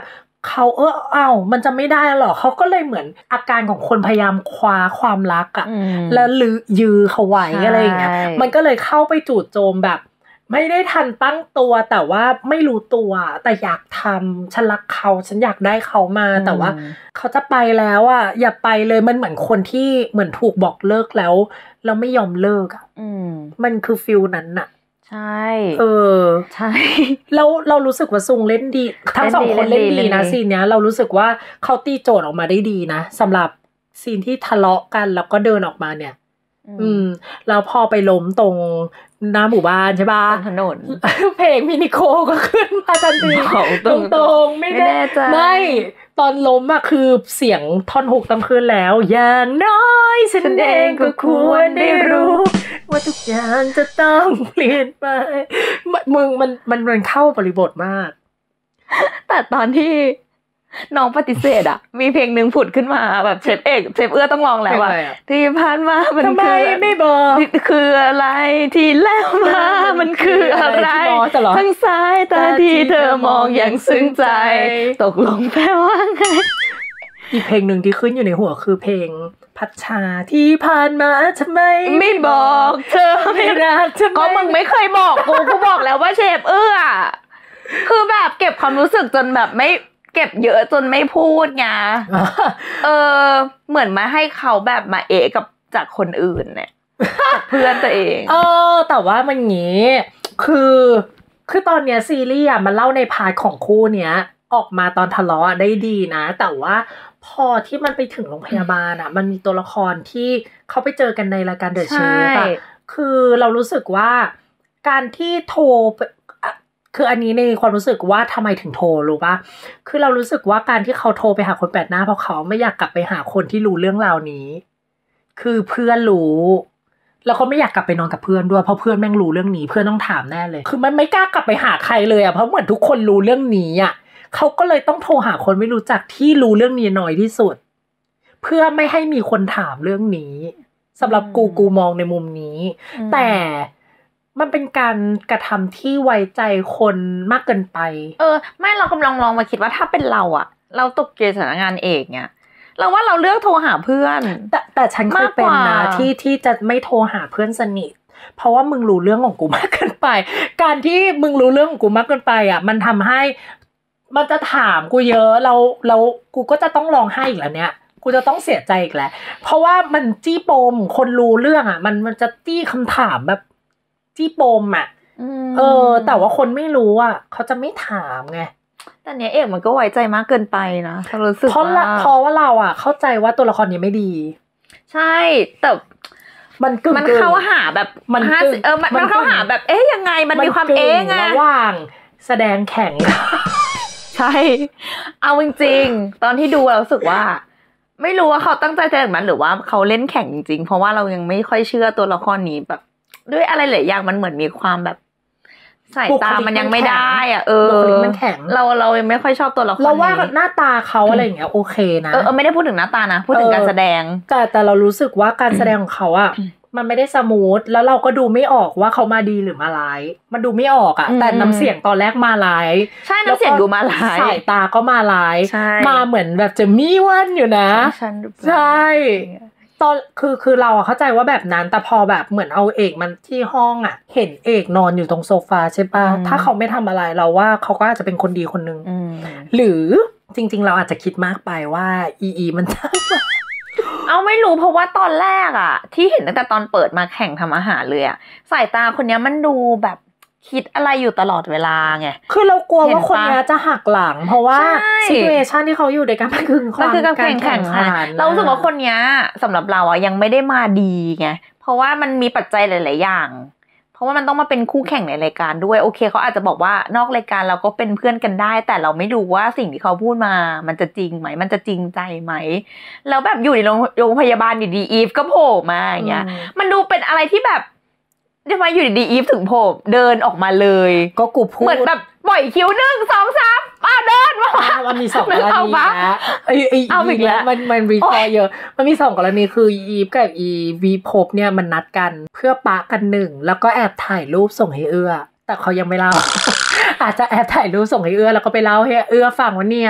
เขาเอออ้าวมันจะไม่ได้หรอเขาก็เลยเหมือนอาการของคนพยายามคว้าความรักอะแล้วลือยื้อเขาไว้อะไรอย่างเงี้ยมันก็เลยเข้าไปจู่โจมแบบไม่ได้ทันตั้งตัวแต่ว่าไม่รู้ตัวแต่อยากทำฉันรักเขาฉันอยากได้เขามาแต่ว่าเขาจะไปแล้วอ่ะอย่าไปเลยมันเหมือนคนที่เหมือนถูกบอกเลิกแล้วแล้วไม่ยอมเลิกอ่ะมันคือฟิลนั้นน่ะใช่เออใช่เราเรารู้สึกว่าซุงเล่นดีทั้งสองคนเล่นดีนะซีนเนี้ยเรารู้สึกว่าเขาตีโจทย์ออกมาได้ดีนะสำหรับซีนที่ทะเลาะกันแล้วก็เดินออกมาเนี่ยอืมแล้วพอไปล้มตรงหน้าหมู่บ้านใช่ป่ะถนนเพลงมินิโคก็ขึ้นมาทันทีตรงตรงไม่แน่ใจไม่ตอนล้มอะคือเสียงท่อนฮุกต้องขึ้นแล้วอย่างน้อยฉันเองก็ควรได้รู้ว่าทุกอย่างจะต้องเปลี่ยนไปมึงมันมันมันเข้าบริบทมากแต่ตอนที่น้องปฏิเสธอ่ะมีเพลงหนึ่งผุดขึ้นมาแบบเชฟเอกเชฟเอื้อต้องลองแล้วอ่ะที่ผ่านมามันคือไม่บอกคืออะไรที่แล้วมามันคืออะไรทั้งสายตาที่เธอมองอย่างซึ้งใจตกลงแปลว่าไงอีกเพลงหนึ่งที่ขึ้นอยู่ในหัวคือเพลงพัชชาที่ผ่านมาทำไมไม่บอกเธอไม่รักก็มึงไม่เคยบอกกูกูบอกแล้วว่าเชฟเอื้อคือแบบเก็บความรู้สึกจนแบบไม่เก็บเยอะจนไม่พูดไง เออเหมือนมาให้เขาแบบมาเอะกับจากคนอื่นเนี่ยเพื่อนตัวเองเออแต่ว่ามันงี้คือคือตอนเนี้ยซีรีส์อ่ะมันเล่าในพาร์ทของคู่เนี้ยออกมาตอนทะเลาะได้ดีนะแต่ว่าพอที่มันไปถึงโรงพยาบาลอ่ะมันมีตัวละครที่เขาไปเจอกันในรายการเดอะเชฟอ่ะคือเรารู้สึกว่าการที่โทรคืออันนี้ในความรู้สึกว่าทำไมถึงโทรรู้ป่ะคือเรารู้สึกว่าการที่เขาโทรไปหาคนแปลกหน้าเพราะเขาไม่อยากกลับไปหาคนที่รู้เรื่องราวนี้คือเพื่อนรู้แล้วเขาไม่อยากกลับไปนอนกับเพื่อนด้วยเพราะเพื่อนแม่งรู้เรื่องนี้เพื่อนต้องถามแน่เลยคือมันไม่กล้ากลับไปหาใครเลยอ่ะเพราะเหมือนทุกคนรู้เรื่องนี้อ่ะเขาก็เลยต้องโทรหาคนไม่รู้จักที่รู้เรื่องนี้น้อยที่สุดเพื่อไม่ให้มีคนถามเรื่องนี้สำหรับกูกูมองในมุมนี้แต่มันเป็นการกระทำที่ไว้ใจคนมากเกินไปเออไม่เรากำลังลองมาคิดว่าถ้าเป็นเราอะเราตกเกณฑ์สถานงานเอกเนี่ยเราว่าเราเลือกโทรหาเพื่อนแต่แต่ฉันเคยเป็นนะที่ที่จะไม่โทรหาเพื่อนสนิทเพราะว่ามึงรู้เรื่องของกูมากเกินไปการที่มึงรู้เรื่องของกูมากเกินไปอ่ะมันทำให้มันจะถามกูเยอะเราเรากูก็จะต้องร้องไห้อีกแล้วเนี่ยกูจะต้องเสียใจอีกแล้วเพราะว่ามันจี้ปมคนรู้เรื่องอ่ะมันมันจะจี้คำถามแบบจี้ปมอ่ะเออแต่ว่าคนไม่รู้อ่ะเขาจะไม่ถามไงแต่เนี้ยเอกมันก็ไว้ใจมากเกินไปนะเรารู้สึกเพราะเพราะว่าเราอ่ะเข้าใจว่าตัวละครนี้ไม่ดีใช่แต่มันกึ่งมันเข้าหาแบบมันเออมันเข้าหาแบบเอ๊ะยังไงมันมีความเอ๊ะไงระหว่างแสดงแข่งใช่เอาจริงๆตอนที่ดูเรารู้สึกว่าไม่รู้ว่าเขาตั้งใจจะแบบนั้นหรือว่าเขาเล่นแข่งจริงๆเพราะว่าเรายังไม่ค่อยเชื่อตัวละครนี้แบบด้วยอะไรหลายอย่างมันเหมือนมีความแบบสายตามันยังไม่ได้อ่ะเออมันแข็งเราเรายังไม่ค่อยชอบตัวละครนี้เราว่าหน้าตาเขาอะไรอย่างเงี้ยโอเคนะเออไม่ได้พูดถึงหน้าตานะพูดถึงการแสดงแต่แต่เรารู้สึกว่าการแสดงของเขาอ่ะมันไม่ได้สมูทแล้วเราก็ดูไม่ออกว่าเขามาดีหรือมาร้ายมันดูไม่ออกอ่ะแต่น้ำเสียงตอนแรกมาร้ายใช่น้ำเสียงดูมาร้ายสายตาก็มาร้ายมาเหมือนแบบจะมีวันอยู่นะใช่ตอนคือคือเราอะเข้าใจว่าแบบนั้นแต่พอแบบเหมือนเอาเอกมันที่ห้องอะเห็นเอกนอนอยู่ตรงโซฟาใช่ป่ะถ้าเขาไม่ทำอะไรเราว่าเขาก็อาจจะเป็นคนดีคนนึงหรือจริงๆเราอาจจะคิดมากไปว่าอีอีมันช่างเอาไม่รู้เพราะว่าตอนแรกอะที่เห็นตั้งแต่ตอนเปิดมาแข่งทำอาหารเลยอะสายตาคนนี้มันดูแบบคิดอะไรอยู่ตลอดเวลาไงคือเรากลัวว่าคนนี้จะหักหลังเพราะว่าซิทูเอชั่นที่เขาอยู่ในการมันคือความการแข่งขันเรารู้สึกว่าคนนี้สำหรับเราอ่ะยังไม่ได้มาดีไงเพราะว่ามันมีปัจจัยหลายๆอย่างเพราะว่ามันต้องมาเป็นคู่แข่งในรายการด้วยโอเคเขาอาจจะบอกว่านอกรายการเราก็เป็นเพื่อนกันได้แต่เราไม่รู้ว่าสิ่งที่เขาพูดมามันจะจริงไหมมันจะจริงใจไหมแล้วแบบอยู่ในโรงพยาบาลอยู่ดีอีฟก็โผล่มาอย่างเงี้ยมันดูเป็นอะไรที่แบบทำไมอยู่ดีๆอีฟถึงโผล่เดินออกมาเลยก็กูพูดเหมือนแบบปล่อยคิ้วหนึ่งสองสามอ้าวเดินมามันมีสองกรณีนะไอ้ไอ้อีฟแล้วมันมันรีคอร์เยอะมันมีสองกรณีคืออีฟกับอีวีพบเนี่ยมันนัดกันเพื่อปะกันหนึ่งแล้วก็แอบถ่ายรูปส่งให้เอื้อแต่เขายังไม่เล่าอาจจะแอบถ่ายรูปส่งให้เอื้อแล้วก็ไปเล่าให้เอื้อฟังว่าเนี่ยเข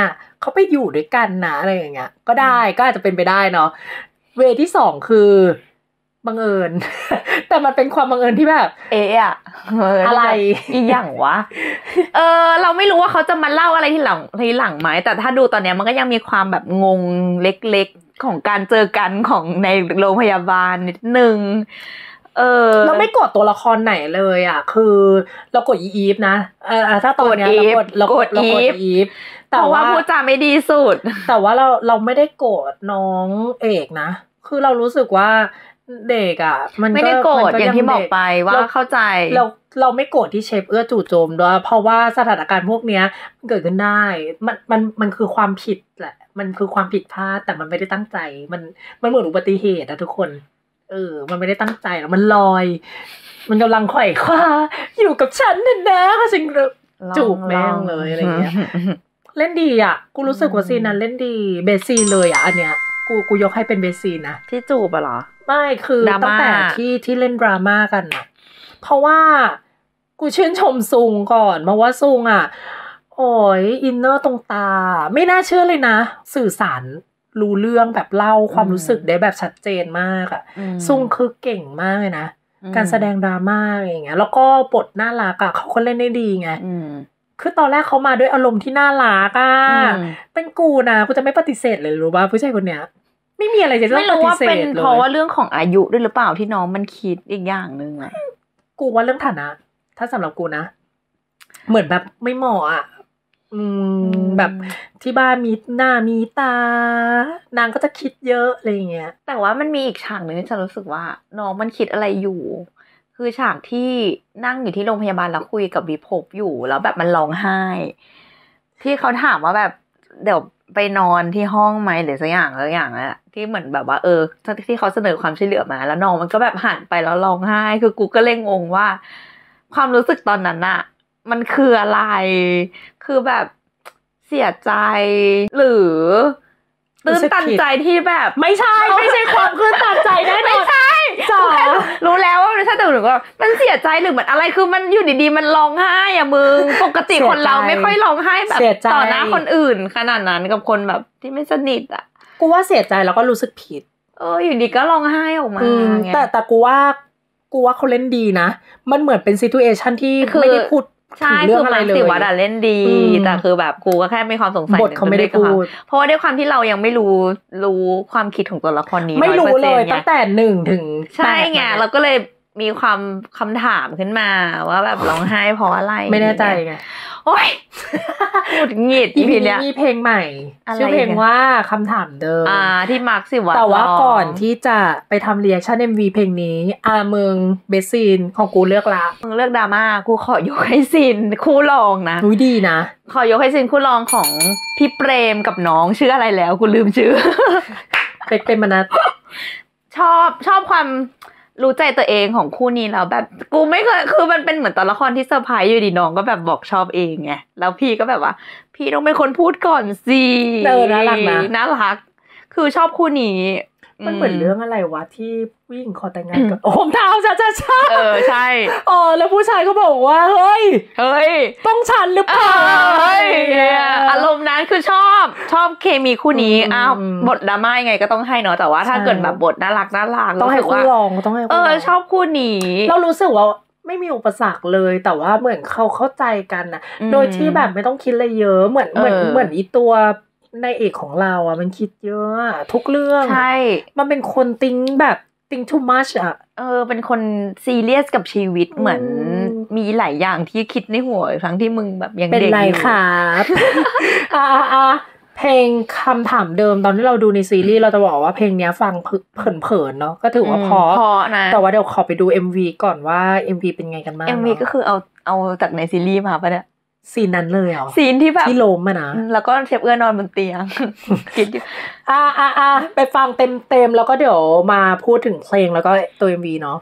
เขาไปอยู่ด้วยกันนะอะไรอย่างเงี้ยก็ได้ก็อาจจะเป็นไปได้เนาะเวที่สองคือบังเอิญ แต่มันเป็นความบังเอิญที่แบบเอะอะอะไรอีหยังวะเออเราไม่รู้ว่าเขาจะมาเล่าอะไรทีหลังทีหลังไหมแต่ถ้าดูตอนเนี้ยมันก็ยังมีความแบบงงเล็กๆของการเจอกันของในโรงพยาบาลนิดนึงเออเราไม่กดตัวละครไหนเลยอ่ะคือเรากดอีฟนะเออถ้าตอนเนี้ยเรากดเรากดเรากดอีฟแต่ว่าพูดจาไม่ดีสุดแต่ว่าเราเราไม่ได้โกรธน้องเอกนะคือเรารู้สึกว่าเด็กอ่ะมันไม่ได้โกรธอย่างที่บอกไปว่าเข้าใจเราเราไม่โกรธที่เชฟเอื้อจู่โจมด้วยเพราะว่าสถานการณ์พวกเนี้ยมันเกิดขึ้นได้มันมันมันคือความผิดแหละมันคือความผิดพลาดแต่มันไม่ได้ตั้งใจมันมันเหมือนอุบัติเหตุนะทุกคนเออมันไม่ได้ตั้งใจหรอกมันลอยมันกำลังไขว่คว้าอยู่กับฉันน่ะนะจริงจูบแม่งเลยอะไรเงี้ยเล่นดีอ่ะกูรู้สึกว่าซีนนั้นเล่นดีเบสซีเลยอ่ะอันเนี้ยกูกูยกให้เป็นเบสซีนะที่จูบอ่ะเหรอไม่คือตั้งแต่ที่ที่เล่นดราม่ากันน่ะเพราะว่ากูชื่นชมซุงก่อนเพราะว่าซุงอ่ะโอ้ยอินเนอร์ตรงตาไม่น่าเชื่อเลยนะสื่อสารรู้เรื่องแบบเล่าความรู้สึกได้แบบชัดเจนมากอ่ะซุงคือเก่งมากเลยนะการแสดงดราม่าอะไรอย่างเงี้ยแล้วก็บทน่ารักอ่ะเขาก็เล่นได้ดีไงคือตอนแรกเขามาด้วยอารมณ์ที่น่ารักอ่ะเป็นกูนะกูจะไม่ปฏิเสธเลยรู้ป่ะผู้ชายคนเนี้ยไม่มีอะไรจะต้องปฏิเสธเลยไม่รู้ว่าเป็นเพราะว่าเรื่องของอายุด้วยหรือเปล่าที่น้องมันคิดอีกอย่างนึงอ่ะกูว่าเรื่องฐานะถ้าสำหรับกูนะเหมือนแบบไม่เหมาะอ่ะอืมแบบที่บ้านมีหน้ามีตานางก็จะคิดเยอะอะไรอย่างเงี้ยแต่ว่ามันมีอีกฉากนึงที่ฉันรู้สึกว่าน้องมันคิดอะไรอยู่คือฉากที่นั่งอยู่ที่โรงพยาบาลแล้วคุยกับวิภพอยู่แล้วแบบมันร้องไห้ที่เขาถามว่าแบบเดี๋ยวไปนอนที่ห้องไหมหรือสักอย่างสักอย่างอะที่เหมือนแบบว่าเออที่เขาเสนอความช่วยเหลือมาแล้วน้องมันก็แบบหันไปแล้วร้องไห้คือกูก็เล่งงงว่าความรู้สึกตอนนั้นอะมันคืออะไรคือแบบเสียใจหรือตื้นตันใจที่แบบไม่ใช่ไม่ใช่ความตื้นตันใจแน่นอนไม่ใช่จ๋อรู้แล้วว่าไม่ใช่แต่หนูก็มันเสียใจหรือเหมือนอะไรคือมันอยู่ดีๆมันร้องไห้อะมึงปกติคนเราไม่ค่อยร้องไห้แบบต่อหน้าคนอื่นขนาดนั้นกับคนแบบที่ไม่สนิทอะกูว่าเสียใจแล้วก็รู้สึกผิดเอออยู่ดีก็ร้องไห้ออกมาแต่แต่กูว่ากูว่าเขาเล่นดีนะมันเหมือนเป็นซิทูเอชั่นที่ไม่ได้พูดใช่คือมาสิวัดอะเล่นดีแต่คือแบบกูก็แค่มีความสงสัยบทเขาไม่ได้พูดเพราะว่าด้วยความที่เรายังไม่รู้รู้ความคิดของตัวละครนี้ไม่รู้เลยตั้งแต่หนึ่งถึงใช่ไงเราก็เลยมีความคำถามขึ้นมาว่าแบบร้องไห้เพราะอะไรไม่แน่ใจไงโอ๊ยหงุดหงิดอีพีนี้มีเพลงใหม่ชื่อเพลงว่าคำถามเดิมอ่าที่มาร์คสิวัตรแต่ว่าก่อนที่จะไปทำรีแอคชั่น เอ็ม วี เพลงนี้อ่ามึงเบสซีนของกูเลือกละมึงเลือกดราม่ากูขอยกให้ซีนคู่รองนะอุ้ยดีนะขอยกให้ซีนคู่รองของพี่เปรมกับน้องชื่ออะไรแล้วกูลืมชื่อเป็กเป็นมนัสชอบชอบความรู้ใจตัวเองของคู่นี้แล้วแบบกูไม่เคยคือมันเป็นเหมือนตัวละครที่เซอร์ไพรส์อยู่ดีน้องก็แบบบอกชอบเองไงแล้วพี่ก็แบบว่าพี่ต้องเป็นคนพูดก่อนสิเออน่ารักนะน่ารักคือชอบคู่นี้มันเหมือนเรื่องอะไรวะที่ผู้หญิงขอแต่งงานกับโอ้มเท้าจ้าจ้าจ้าเออใช่อ๋อแล้วผู้ชายก็บอกว่าเฮ้ยเฮ้ยต้องฉันหรือเปล่าเฮ้ยอารมณ์นั้นคือชอบชอบเคมีคู่นี้อ้าวบทดราม่ายังไงก็ต้องให้เนาะแต่ว่าถ้าเกิดแบบบทน่ารักน่ารักต้องให้คู่รองต้องให้เออชอบคู่นี้เรารู้สึกว่าไม่มีอุปสรรคเลยแต่ว่าเหมือนเขาเข้าใจกันนะโดยที่แบบไม่ต้องคิดอะไรเยอะเหมือนเหมือนเหมือนอีตัวในเอกของเราอ่ะมันคิดเยอะทุกเรื่องใช่มันเป็นคนติ้งแบบติ้ง too much อ่ะเออเป็นคนซีเรียสกับชีวิตเหมือนมีหลายอย่างที่คิดในหัวทั้งที่มึงแบบยังเด็กอยู่เป็นไรครับอ่าอ่าเพลงคำถามเดิมตอนที่เราดูในซีรีส์เราจะบอกว่าเพลงนี้ฟังเผินๆเนาะก็ถือว่าพอพอนะแต่ว่าเดี๋ยวขอไปดู เอ็ม วี ก่อนว่า เอ็ม วี เป็นไงกันบ้างเอ็ม วี ก็คือเอาเอาจากในซีรีส์มาปะเนี่ยซีนนั้นเลยเหรอซีนที่แบบที่ล้มอะนะแล้วก็เชฟเอื้อนอนบนเตียงคิดอยู่อ่าอ่าอ่าไปฟังเต็มๆแล้วก็เดี๋ยวมาพูดถึงเพลงแล้วก็ตัว เอ็ม วี เนาะ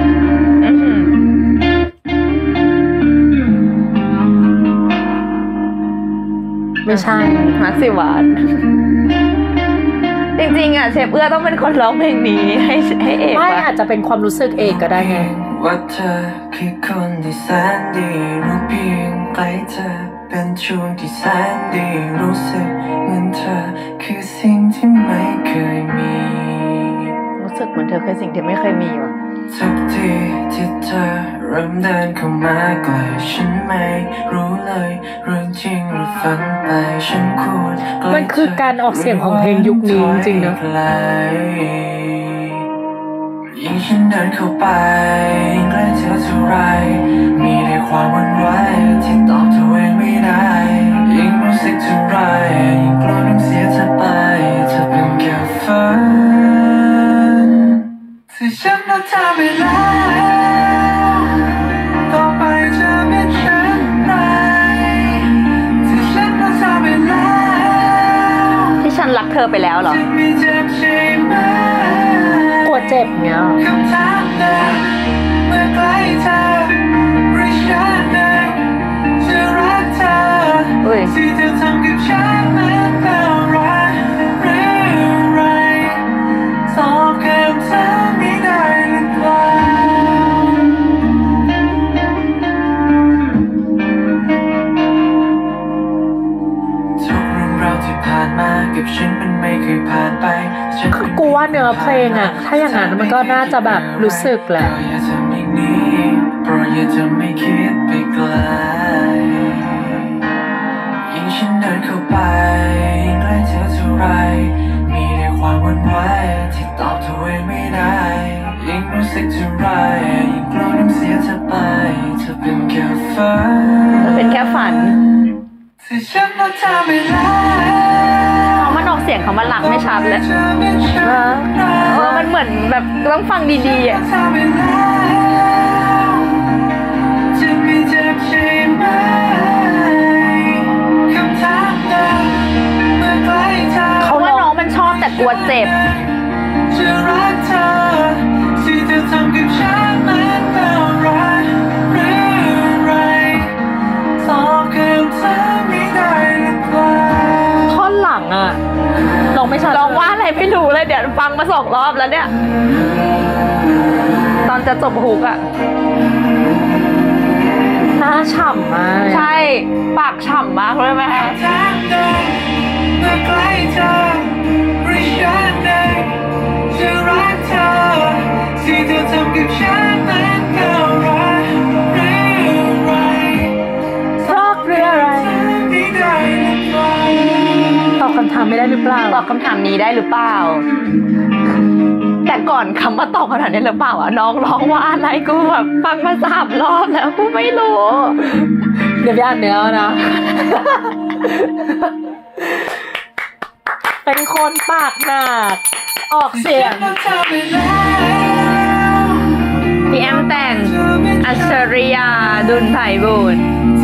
ไม่ใช่มาร์คสิวัตรจริงๆอ่ะเชฟเอื้อต้องเป็นคนร้องเพลงนี้ให้ให้เอกไม่อาจจะเป็นความรู้สึกเอกก็ได้ไงว่าเธอคือคนที่แสนดีรู้เพียงใกล้เธอเป็นช่วงที่แสนดีรู้สึกเหมือนเธอคือสิ่งที่ไม่เคยมีรู้สึกเหมือนเธอคือสิ่งที่ไม่เคยมีว่ะทุกทีที่เธอเริ่มเดินเข้ามาใกล้ฉันไม่รู้เลยเรื่องจริงหรือฝันไปฉันควรมันคือการออกเสียงของเพลงยุคนี้จริงๆนะยิ่งฉันเดินเข้าไปยิ่งใกล้เธอเท่าไรมีแต่ความหวั่นไหวที่ตอบตัวเองไม่ได้ยิ่งรู้สึกเท่าไรยิ่งกลัวต้องเสียเธอไปเธอเป็นแค่ฝันที่ฉันนั้นทำไปแล้วต่อไปจะเป็นเช่นไรที่ฉันนั้นทำไปแล้วที่ฉันรักเธอไปแล้วเหรอกลัวเจ็บเงี้ยคำถามเดิมเมื่อใกล้เธอหรือฉันเองจะรักเธอที่เธอทำกับฉันมันเป็นรักหรือไรตอบคำถามนี้ได้หรือเปล่าทุกเรื่องราวที่ผ่านมากับฉันมันไม่เคยผ่านไปคือกูว่าเนื้อเพลงอะถ้าอย่างนั้นมันก็น่าจะแบบรู้สึกแหละเพราะอย่าจะไม่คิดไปไกลยิ่งฉันเดินเข้าไปยิ่งใกล้เธอเท่าไรมีแต่ความหวั่นไหวที่ตอบตัวเองไม่ได้ยิ่งรู้สึกเท่าไรยิ่งกลัวต้องเสียเธอไปเธอเป็นแค่ฝันเธอเป็นแค่ฝันที่ฉันนั้นทำไปแล้วเอามันออกเสียงเขามาหลักไม่ชัดเลยเออเออมันเหมือนแบบต้องฟังดีๆอ่ะเขาว่าน้องมันชอบแต่กลัวเจ็บท่อนหลังอะลองไม่ชัดลองว่าอะไรไม่รู้เลยเดี๋ยวฟังมาสองรอบแล้วเนี่ยตอนจะจบฮุกอะหน้าฉ่ำมากใช่ปากฉ่ำมากเลยไหมคะรักหรืออะไรตอบคำถามไม่ได้หรือเปล่าตอบคำถามนี้ได้หรือเปล่าแต่ก่อนคำว่าตอบคำถามนี้หรือเปล่าอ่ะน้องร้องว่าอะไรกูแบบฟังมาสามรอบแล้วกูไม่รู้เดี๋ยวไปอ่านเนื้อนะเป็นคนปากหนักออกเสียงพี่แอมแต่งอัชริยาดุลไพบูลย์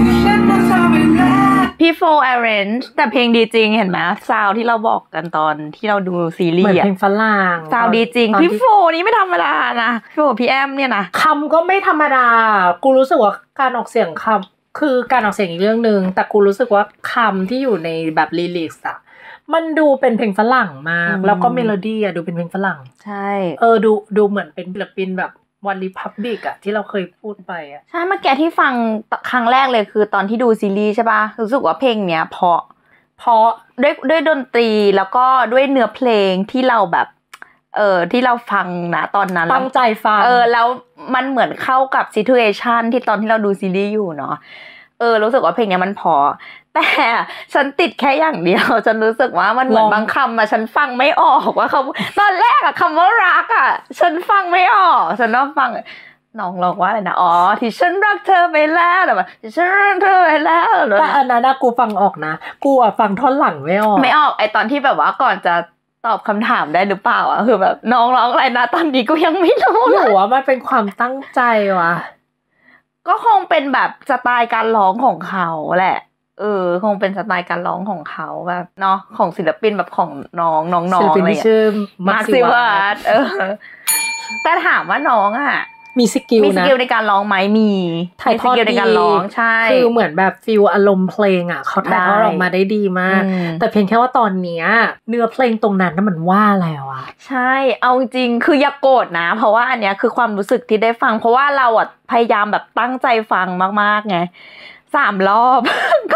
พี่โฟร์ arrange แต่เพลงดีจริงเห็นไหมซาวที่เราบอกกันตอนที่เราดูซีรีส์เหมือนเพลงฝรั่งซาวดีจริงพี่โฟร์นี่ไม่ธรรมดานะพี่โฟร์พี่แอมเนี่ยนะคำก็ไม่ธรรมดากูรู้สึกว่าการออกเสียงคำคือการออกเสียงอีกเรื่องนึงแต่กูรู้สึกว่าคำที่อยู่ในแบบลิลิกส์อะมันดูเป็นเพลงฝรั่งมากแล้วก็เมโลดี้อะดูเป็นเพลงฝรั่งใช่เออดูดูเหมือนเป็นศิลปินแบบวันรีพับบิกอะที่เราเคยพูดไปอะใช่เมื่อกี้ที่ฟังครั้งแรกเลยคือตอนที่ดูซีรีส์ใช่ป่ะรู้สึกว่าเพลงเนี้ยเพราะเพราะด้วยด้วยดนตรีแล้วก็ด้วยเนื้อเพลงที่เราแบบเออที่เราฟังนะตอนนั้นตั้งใจฟังเออแล้วมันเหมือนเข้ากับซิทูเอชันที่ตอนที่เราดูซีรีส์อยู่เนาะเออรู้สึกว่าเพลงเนี้ยมันเพราะแต่ฉันติดแค่อย่างเดียวฉันรู้สึกว่ามันเหมือนบางคำอะฉันฟังไม่ออกว่าเขาตอนแรกอะคำว่ารักอะฉันฟังไม่ออกฉันต้องฟังน้องร้องว่าอะไรนะอ๋อที่ฉันรักเธอไปแล้วแต่ว่าที่ฉันรักเธอไปแล้วแต่อันนั้นกูฟังออกนะกูอะฟังท่อนหลังไม่ออกไม่ออกไอตอนที่แบบว่าก่อนจะตอบคำถามได้หรือเปล่าอะคือแบบน้องร้องอะไรนะตอนนี้กูยังไม่รู้เลยว่ามันเป็นความตั้งใจว่ะก็คงเป็นแบบสไตล์การร้องของเขาแหละเออคงเป็นสไตล์การร้องของเขาแบบเนาะของศิลปินแบบของน้องน้องๆอะไรอย่างเงี้ยชื่อมาร์คซิวัตเออแต่ถามว่าน้องอ่ะมีสกิลนะมีสกิลในการร้องไหมมีถ่ายทอดในการร้องใช่คือเหมือนแบบฟีลอารมณ์เพลงอ่ะเขาถ่ายทอดออกมาได้ดีมากแต่เพียงแค่ว่าตอนเนี้ยเนื้อเพลงตรงนั้นน่ะมันว่าแล้วอ่ะใช่เอาจริงคืออย่าโกรธนะเพราะว่าอันเนี้ยคือความรู้สึกที่ได้ฟังเพราะว่าเราอ่ะพยายามแบบตั้งใจฟังมากๆไงสามรอบกับท่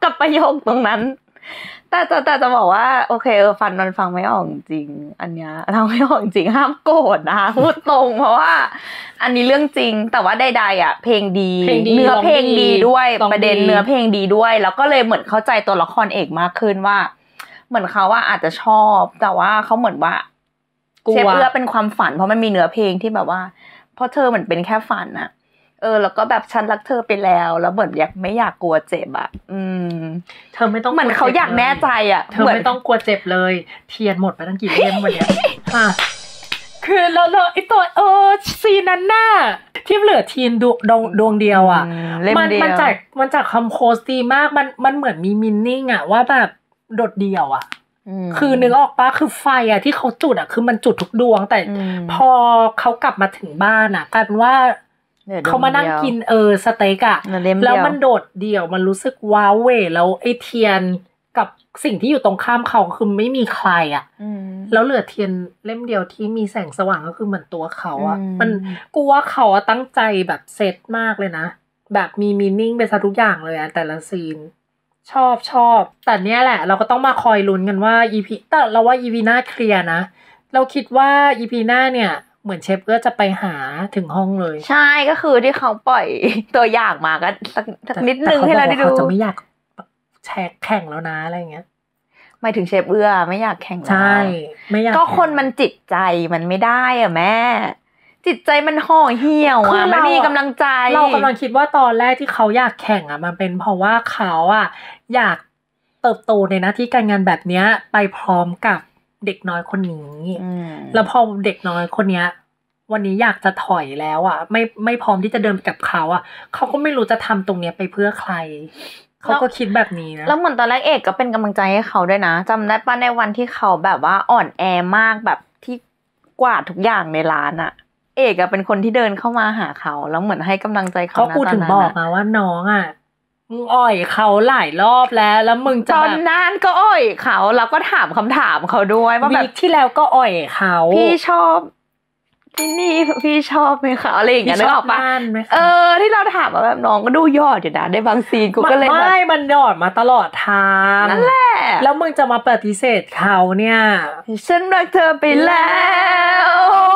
กับประโยคตรงนั้นแต่แต่แต่จะบอกว่าโอเคเออฟันมันฟังไม่ออกจริงอันเนี้ยทำไม่ออกจริงห้ามโกรธนะคะพูดตรงเพราะว่าอันนี้เรื่องจริงแต่ว่าใดๆอ่ะเพลงดีเนื้อเพลงดีด้วยประเด็นเนื้อเพลงดีด้วยแล้วก็เลยเหมือนเข้าใจตัวละครเอกมากขึ้นว่าเหมือนเขาว่าอาจจะชอบแต่ว่าเขาเหมือนว่าเชฟเอื้อเป็นความฝันเพราะมันมีเนื้อเพลงที่แบบว่าเพราะเธอเหมือนเป็นแค่ฝันอะเออแล้วก็แบบฉันรักเธอไปแล้วแล้วเหมือนอยากไม่อยากกลัวเจ็บอะอืมเธอไม่ต้องเหมือนเขาอยากแน่ใจอะเธอไม่ต้องกลัวเจ็บเลยเทียนหมดไปตั้งกี่เล่มวันเนี้ยค่ะคือเราเราไอตัวเออซีนนั้นน่ะที่เหลือเทียนดวงดวงเดียวอะมันมันจากมันจากคำโคสดีมากมันมันเหมือนมีมินนิ่งอะว่าแบบโดดเดี่ยวอะคือนึกออกปะคือไฟอะที่เขาจุดอะคือมันจุดทุกดวงแต่พอเขากลับมาถึงบ้านอะกลายเป็นว่าเขามานั่งกินเออสเต็กอะแล้วมันโดดเดี่ยวมันรู้สึกว้าวเว่แล้วไอ้เทียนกับสิ่งที่อยู่ตรงข้ามเขาคือไม่มีใครอะแล้วเหลือเทียนเล่มเดียวที่มีแสงสว่างก็คือเหมือนตัวเขาอะมันกูว่าเขาตั้งใจแบบเซตมากเลยนะแบบมีมีนิ่งไปซะทุกอย่างเลยอะแต่ละซีนชอบชอบแต่เนี้ยแหละเราก็ต้องมาคอยลุ้นกันว่า อี พี แต่เราว่า อี พี หน้าเคลียร์นะเราคิดว่า อี พี หน้าเนี่ยเหมือนเชฟเอื้อจะไปหาถึงห้องเลยใช่ก็คือที่เขาปล่อยตัวอย่างมาก็สักนิดนึงให้เราได้ดูเขาจะไม่อยากแชร์แข่งแล้วนะอะไรเงี้ยหมายถึงเชฟเอื้อไม่อยากแข่งใช่ไม่อยากก็คนมันจิตใจมันไม่ได้อะแม่จิตใจมันห่อเหี่ยวอ่ะไม่มีกำลังใจเรากำลังคิดว่าตอนแรกที่เขาอยากแข่งอ่ะมันเป็นเพราะว่าเขาอ่ะอยากเติบโตในหน้าที่การงานแบบเนี้ยไปพร้อมกับเด็กน้อยคนนี้แล้วพอเด็กน้อยคนเนี้ยวันนี้อยากจะถอยแล้วอ่ะไม่ไม่พร้อมที่จะเดินกับเขาอ่ะเขาก็ไม่รู้จะทำตรงเนี้ยไปเพื่อใครเขาก็คิดแบบนี้นะแล้วเหมือนตอนแรกเอกก็เป็นกำลังใจให้เขาด้วยนะจำได้ป่ะในวันที่เขาแบบว่าอ่อนแอมากแบบที่กวาดทุกอย่างในร้านอ่ะเอกอะเป็นคนที่เดินเข้ามาหาเขาแล้วเหมือนให้กำลังใจเขาเขาพูดถึงบอกนะว่าน้องอ่ะมึงอ่อยเขาหลายรอบแล้วแล้วมึงจะแบบตอนนั้นก็อ่อยเขาแล้วก็ถามคำถามเขาด้วยว่าแบบที่แล้วก็อ่อยเขาพี่ชอบที่นี่พี่ชอบไหมคะอะไรอย่างเงี้ยนึกออกปะเออที่เราถามว่าแบบน้องก็ดูยอดอยู่นะได้บางซีนกูก็เลยแบบไม่มันยอดมาตลอดทางนั่นแหละแล้วมึงจะมาปฏิเสธเขาเนี่ยฉันรักเธอไปแล้ว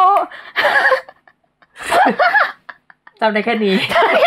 จำได้แค่นี้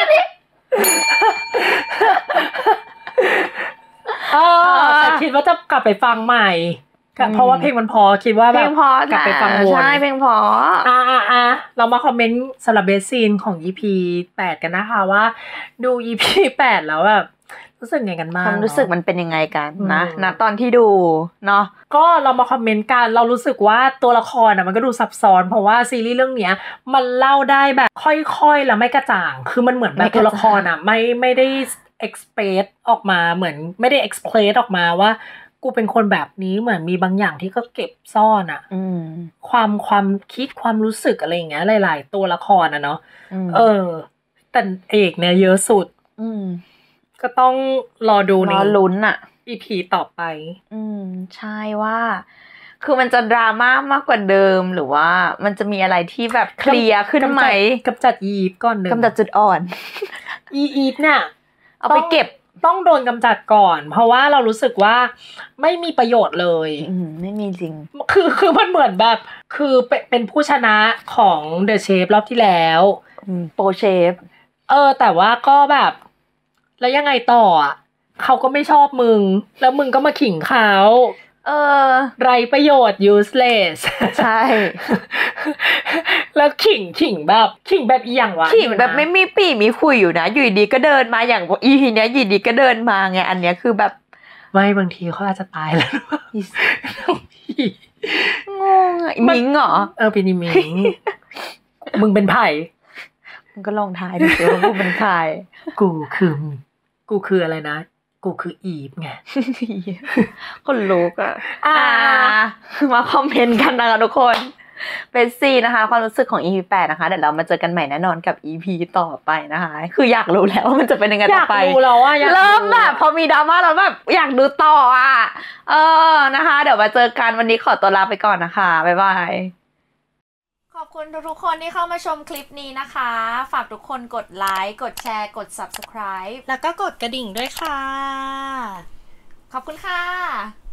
เออแต่คิดว่าจะกลับไปฟังใหม่เพราะว่าเพลงมันพอคิดว่าแบบกลับไปฟังวนใช่เพลงพออ่าอ่าเรามาคอมเมนต์สำหรับเบสซีนของ อี พี แปดกันนะคะว่าดู อี พี แปดแล้วแบบรู้สึกไงกันบ้างความรู้สึกมันเป็นยังไงกันนะนะตอนที่ดูเนาะก็เรามาคอมเมนต์กันเรารู้สึกว่าตัวละครอ่ะมันก็ดูซับซ้อนเพราะว่าซีรีส์เรื่องเนี้ยมันเล่าได้แบบค่อยๆแล้วไม่กระจ่างคือมันเหมือนแบบตัวละครอ่ะไม่ไม่ได้ express ออกมาเหมือนไม่ได้ express ออกมาว่ากูเป็นคนแบบนี้เหมือนมีบางอย่างที่ก็เก็บซ่อนอ่ะความความคิดความรู้สึกอะไรอย่างเงี้ยหลายๆตัวละครอ่ะเนาะเออแต่เอกเนี่ยเยอะสุดก็ต้องรอดูรอลุ้นอ่ะอี พี ต่อไปอืมใช่ว่าคือมันจะดราม่ามากกว่าเดิมหรือว่ามันจะมีอะไรที่แบบเคลียร์ขึ้นไหมกำจัดอีฟก่อนหนึ่งกำจัดจุดอ่อนอีอีฟเนี่ยเอาไปเก็บต้องโดนกำจัดก่อนเพราะว่าเรารู้สึกว่าไม่มีประโยชน์เลยอืมไม่มีจริงคือคือมันเหมือนแบบคือเป็นเป็นผู้ชนะของ The Chef รอบที่แล้วอืมโปรเชฟเออแต่ว่าก็แบบแล้วยังไงต่ออ่ะเขาก็ไม่ชอบมึงแล้วมึงก็มาขิงเขาเออไรประโยชน์ useless ใช่แล้วขิงขิงแบบขิงแบบอีหยังวะขิงแบบไม่มีปีมีคุยอยู่นะอยู่ดีก็เดินมาอย่างอีพีเนี้ยอยู่ดีก็เดินมาไงอันเนี้ยคือแบบไม่บางทีเขาอาจจะตายแล้วงงอ่ะมิงเหรอเออเป็นมิงมึงเป็นไผ่มึงก็ลองทายดูสิว่ากูเป็นใครกูคือกูคืออะไรนะกูคืออีฟไงคนลุกอ่ะอ่ามาคอมเมนต์กันนะคะทุกคนเป็นซีนะคะความรู้สึกของ อี พี แปดนะคะเดี๋ยวเรามาเจอกันใหม่แน่นอนกับ อี พี ต่อไปนะคะคืออยากรู้แล้วว่ามันจะเป็นยังไงต่อไปอยากรู้แล้วอ่ะเริ่มแบบพอมีดราม่าแล้วแบบอยากดูต่ออ่ะเออนะคะเดี๋ยวมาเจอกันวันนี้ขอตัวลาไปก่อนนะคะบ๊ายบายขอบอบคุณทุกๆคนที่เข้ามาชมคลิปนี้นะคะฝากทุกคนกดไลค์กดแชร์กด ซับสไครบ์แล้วก็กดกระดิ่งด้วยค่ะขอบคุณค่ะ